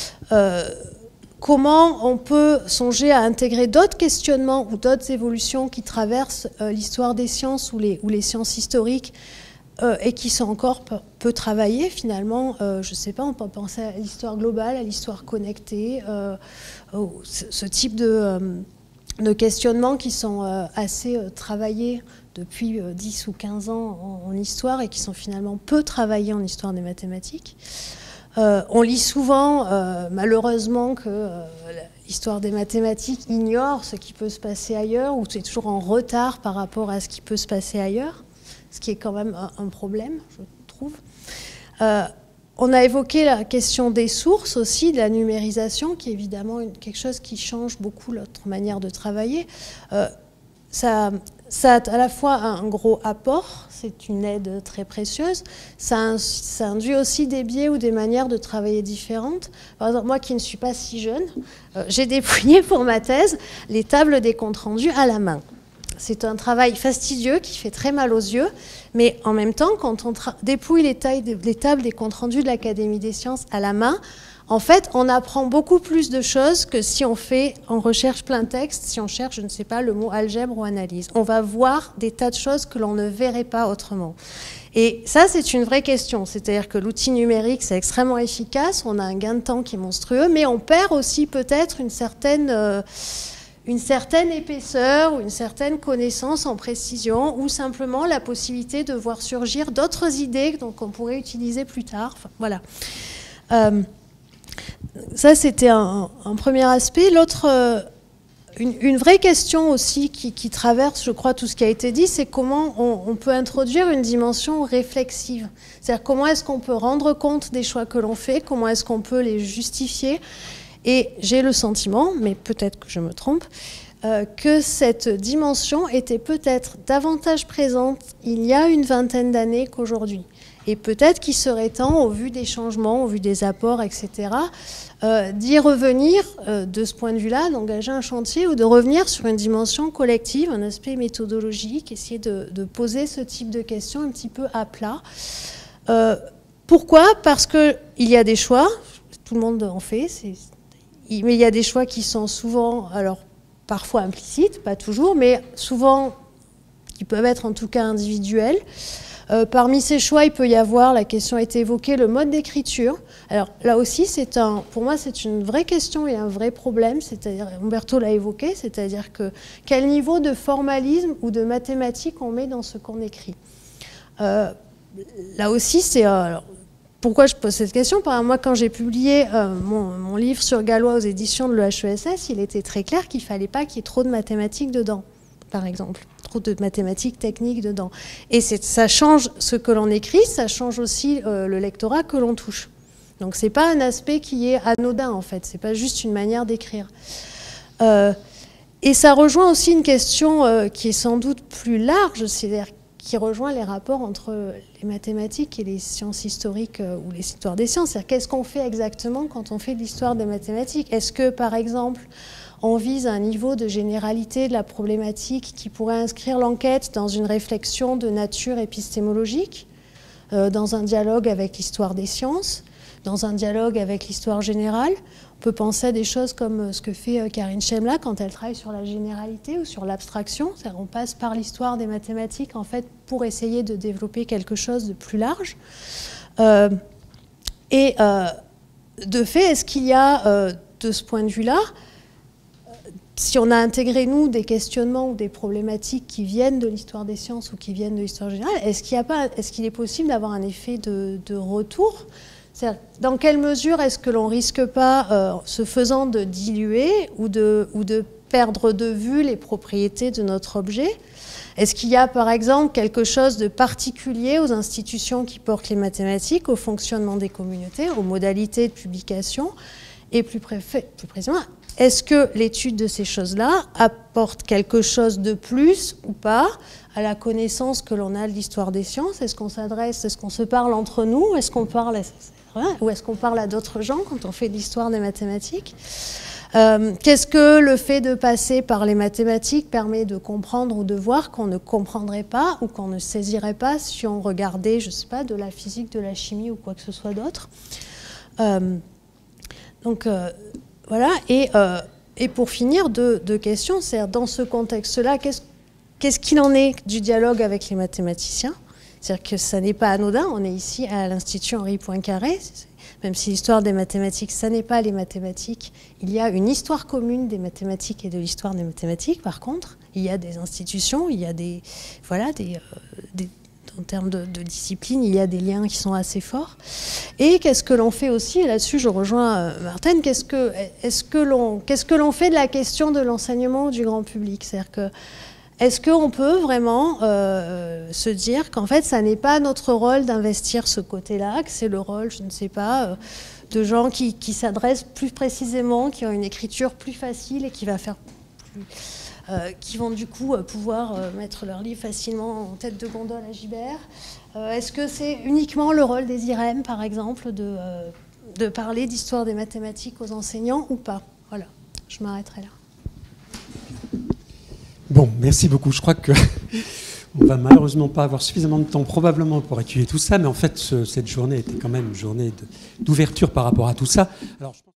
comment on peut songer à intégrer d'autres questionnements ou d'autres évolutions qui traversent l'histoire des sciences ou les sciences historiques et qui sont encore peu travaillées finalement. Je ne sais pas, on peut penser à l'histoire globale, à l'histoire connectée, ce type de questionnements qui sont assez travaillés depuis 10 ou 15 ans en histoire et qui sont finalement peu travaillés en histoire des mathématiques. On lit souvent, malheureusement, que l'histoire des mathématiques ignore ce qui peut se passer ailleurs, ou c'est toujours en retard par rapport à ce qui peut se passer ailleurs, ce qui est quand même un problème, je trouve. On a évoqué la question des sources aussi, de la numérisation, qui est évidemment quelque chose qui change beaucoup notre manière de travailler. Ça a à la fois un gros apport, c'est une aide très précieuse, ça induit aussi des biais ou des manières de travailler différentes. Par exemple, moi qui ne suis pas si jeune, j'ai dépouillé pour ma thèse les tables des comptes rendus à la main. C'est un travail fastidieux qui fait très mal aux yeux, mais en même temps, quand on dépouille les tables des comptes rendus de l'Académie des sciences à la main, en fait, on apprend beaucoup plus de choses que si on fait en recherche plein texte, si on cherche, je ne sais pas, le mot algèbre ou analyse. On va voir des tas de choses que l'on ne verrait pas autrement. Et ça, c'est une vraie question. C'est-à-dire que l'outil numérique, c'est extrêmement efficace, on a un gain de temps qui est monstrueux, mais on perd aussi peut-être une certaine épaisseur ou une certaine connaissance en précision ou simplement la possibilité de voir surgir d'autres idées qu'on pourrait utiliser plus tard. Enfin, voilà. Ça, c'était un premier aspect. L'autre, une vraie question aussi qui traverse, je crois, tout ce qui a été dit, c'est comment on peut introduire une dimension réflexive. C'est-à-dire comment est-ce qu'on peut rendre compte des choix que l'on fait, comment est-ce qu'on peut les justifier. Et j'ai le sentiment, mais peut-être que je me trompe, que cette dimension était peut-être davantage présente il y a une vingtaine d'années qu'aujourd'hui. Et peut-être qu'il serait temps, au vu des changements, au vu des apports, etc., d'y revenir de ce point de vue-là, d'engager un chantier ou de revenir sur une dimension collective, un aspect méthodologique, essayer de poser ce type de questions un petit peu à plat. Pourquoi ? Parce qu'il y a des choix, tout le monde en fait, mais il y a des choix qui sont souvent, alors parfois implicites, pas toujours, mais souvent qui peuvent être en tout cas individuels. Parmi ces choix, il peut y avoir, la question a été évoquée, le mode d'écriture. Alors là aussi, pour moi, c'est une vraie question et un vrai problème, c'est-à-dire, Umberto l'a évoqué, c'est-à-dire que quel niveau de formalisme ou de mathématiques on met dans ce qu'on écrit. Là aussi, pourquoi je pose cette question ? Par exemple, moi, quand j'ai publié mon livre sur Galois aux éditions de l'EHESS, il était très clair qu'il ne fallait pas qu'il y ait trop de mathématiques dedans, par exemple. Trop de mathématiques techniques dedans. Et ça change ce que l'on écrit, ça change aussi le lectorat que l'on touche. Donc c'est pas un aspect qui est anodin en fait, c'est pas juste une manière d'écrire. Et ça rejoint aussi une question qui est sans doute plus large, c'est-à-dire qui rejoint les rapports entre les mathématiques et les sciences historiques ou les histoires des sciences. C'est-à-dire qu'est-ce qu'on fait exactement quand on fait de l'histoire des mathématiques ? Est-ce que par exemple on vise un niveau de généralité de la problématique qui pourrait inscrire l'enquête dans une réflexion de nature épistémologique, dans un dialogue avec l'histoire des sciences, dans un dialogue avec l'histoire générale. On peut penser à des choses comme ce que fait Karine Chemla quand elle travaille sur la généralité ou sur l'abstraction. C'est-à-dire qu'on passe par l'histoire des mathématiques en fait, pour essayer de développer quelque chose de plus large. De fait, est-ce qu'il y a, de ce point de vue-là, si on a intégré, nous, des questionnements ou des problématiques qui viennent de l'histoire des sciences ou qui viennent de l'histoire générale, est-ce qu'il est possible d'avoir un effet de retour ? C'est-à-dire, dans quelle mesure est-ce que l'on risque pas, se faisant de diluer ou de perdre de vue les propriétés de notre objet ? Est-ce qu'il y a, par exemple, quelque chose de particulier aux institutions qui portent les mathématiques, au fonctionnement des communautés, aux modalités de publication ? Et plus précisément, est-ce que l'étude de ces choses-là apporte quelque chose de plus ou pas à la connaissance que l'on a de l'histoire des sciences ? Est-ce qu'on se parle entre nous ? Est-ce qu'on parle, ou est-ce qu'on parle à d'autres gens quand on fait de l'histoire des mathématiques ? Qu'est-ce que le fait de passer par les mathématiques permet de comprendre ou de voir qu'on ne comprendrait pas ou qu'on ne saisirait pas si on regardait, je ne sais pas, de la physique, de la chimie ou quoi que ce soit d'autre ? Voilà, et pour finir, deux questions. C'est-à-dire, dans ce contexte-là, qu'est-ce qu'il en est du dialogue avec les mathématiciens ? C'est-à-dire que ça n'est pas anodin. On est ici à l'Institut Henri Poincaré. Même si l'histoire des mathématiques, ça n'est pas les mathématiques. Il y a une histoire commune des mathématiques et de l'histoire des mathématiques. Par contre, il y a des institutions, il y a en termes de discipline, il y a des liens qui sont assez forts. Et qu'est-ce que l'on fait aussi, et là-dessus je rejoins Martine, qu'est-ce que l'on fait de la question de l'enseignement du grand public ? C'est-à-dire que, est-ce qu'on peut vraiment se dire qu'en fait, ça n'est pas notre rôle d'investir ce côté-là, que c'est le rôle, je ne sais pas, de gens qui s'adressent plus précisément, qui ont une écriture plus facile et qui vont du coup pouvoir mettre leur livre facilement en tête de gondole à Gibert. Est-ce que c'est uniquement le rôle des IREM, par exemple, de parler d'histoire des mathématiques aux enseignants ou pas ? Voilà, je m'arrêterai là. Bon, merci beaucoup. Je crois que on va malheureusement pas avoir suffisamment de temps probablement pour étudier tout ça, mais en fait, cette journée était quand même une journée d'ouverture par rapport à tout ça. Alors,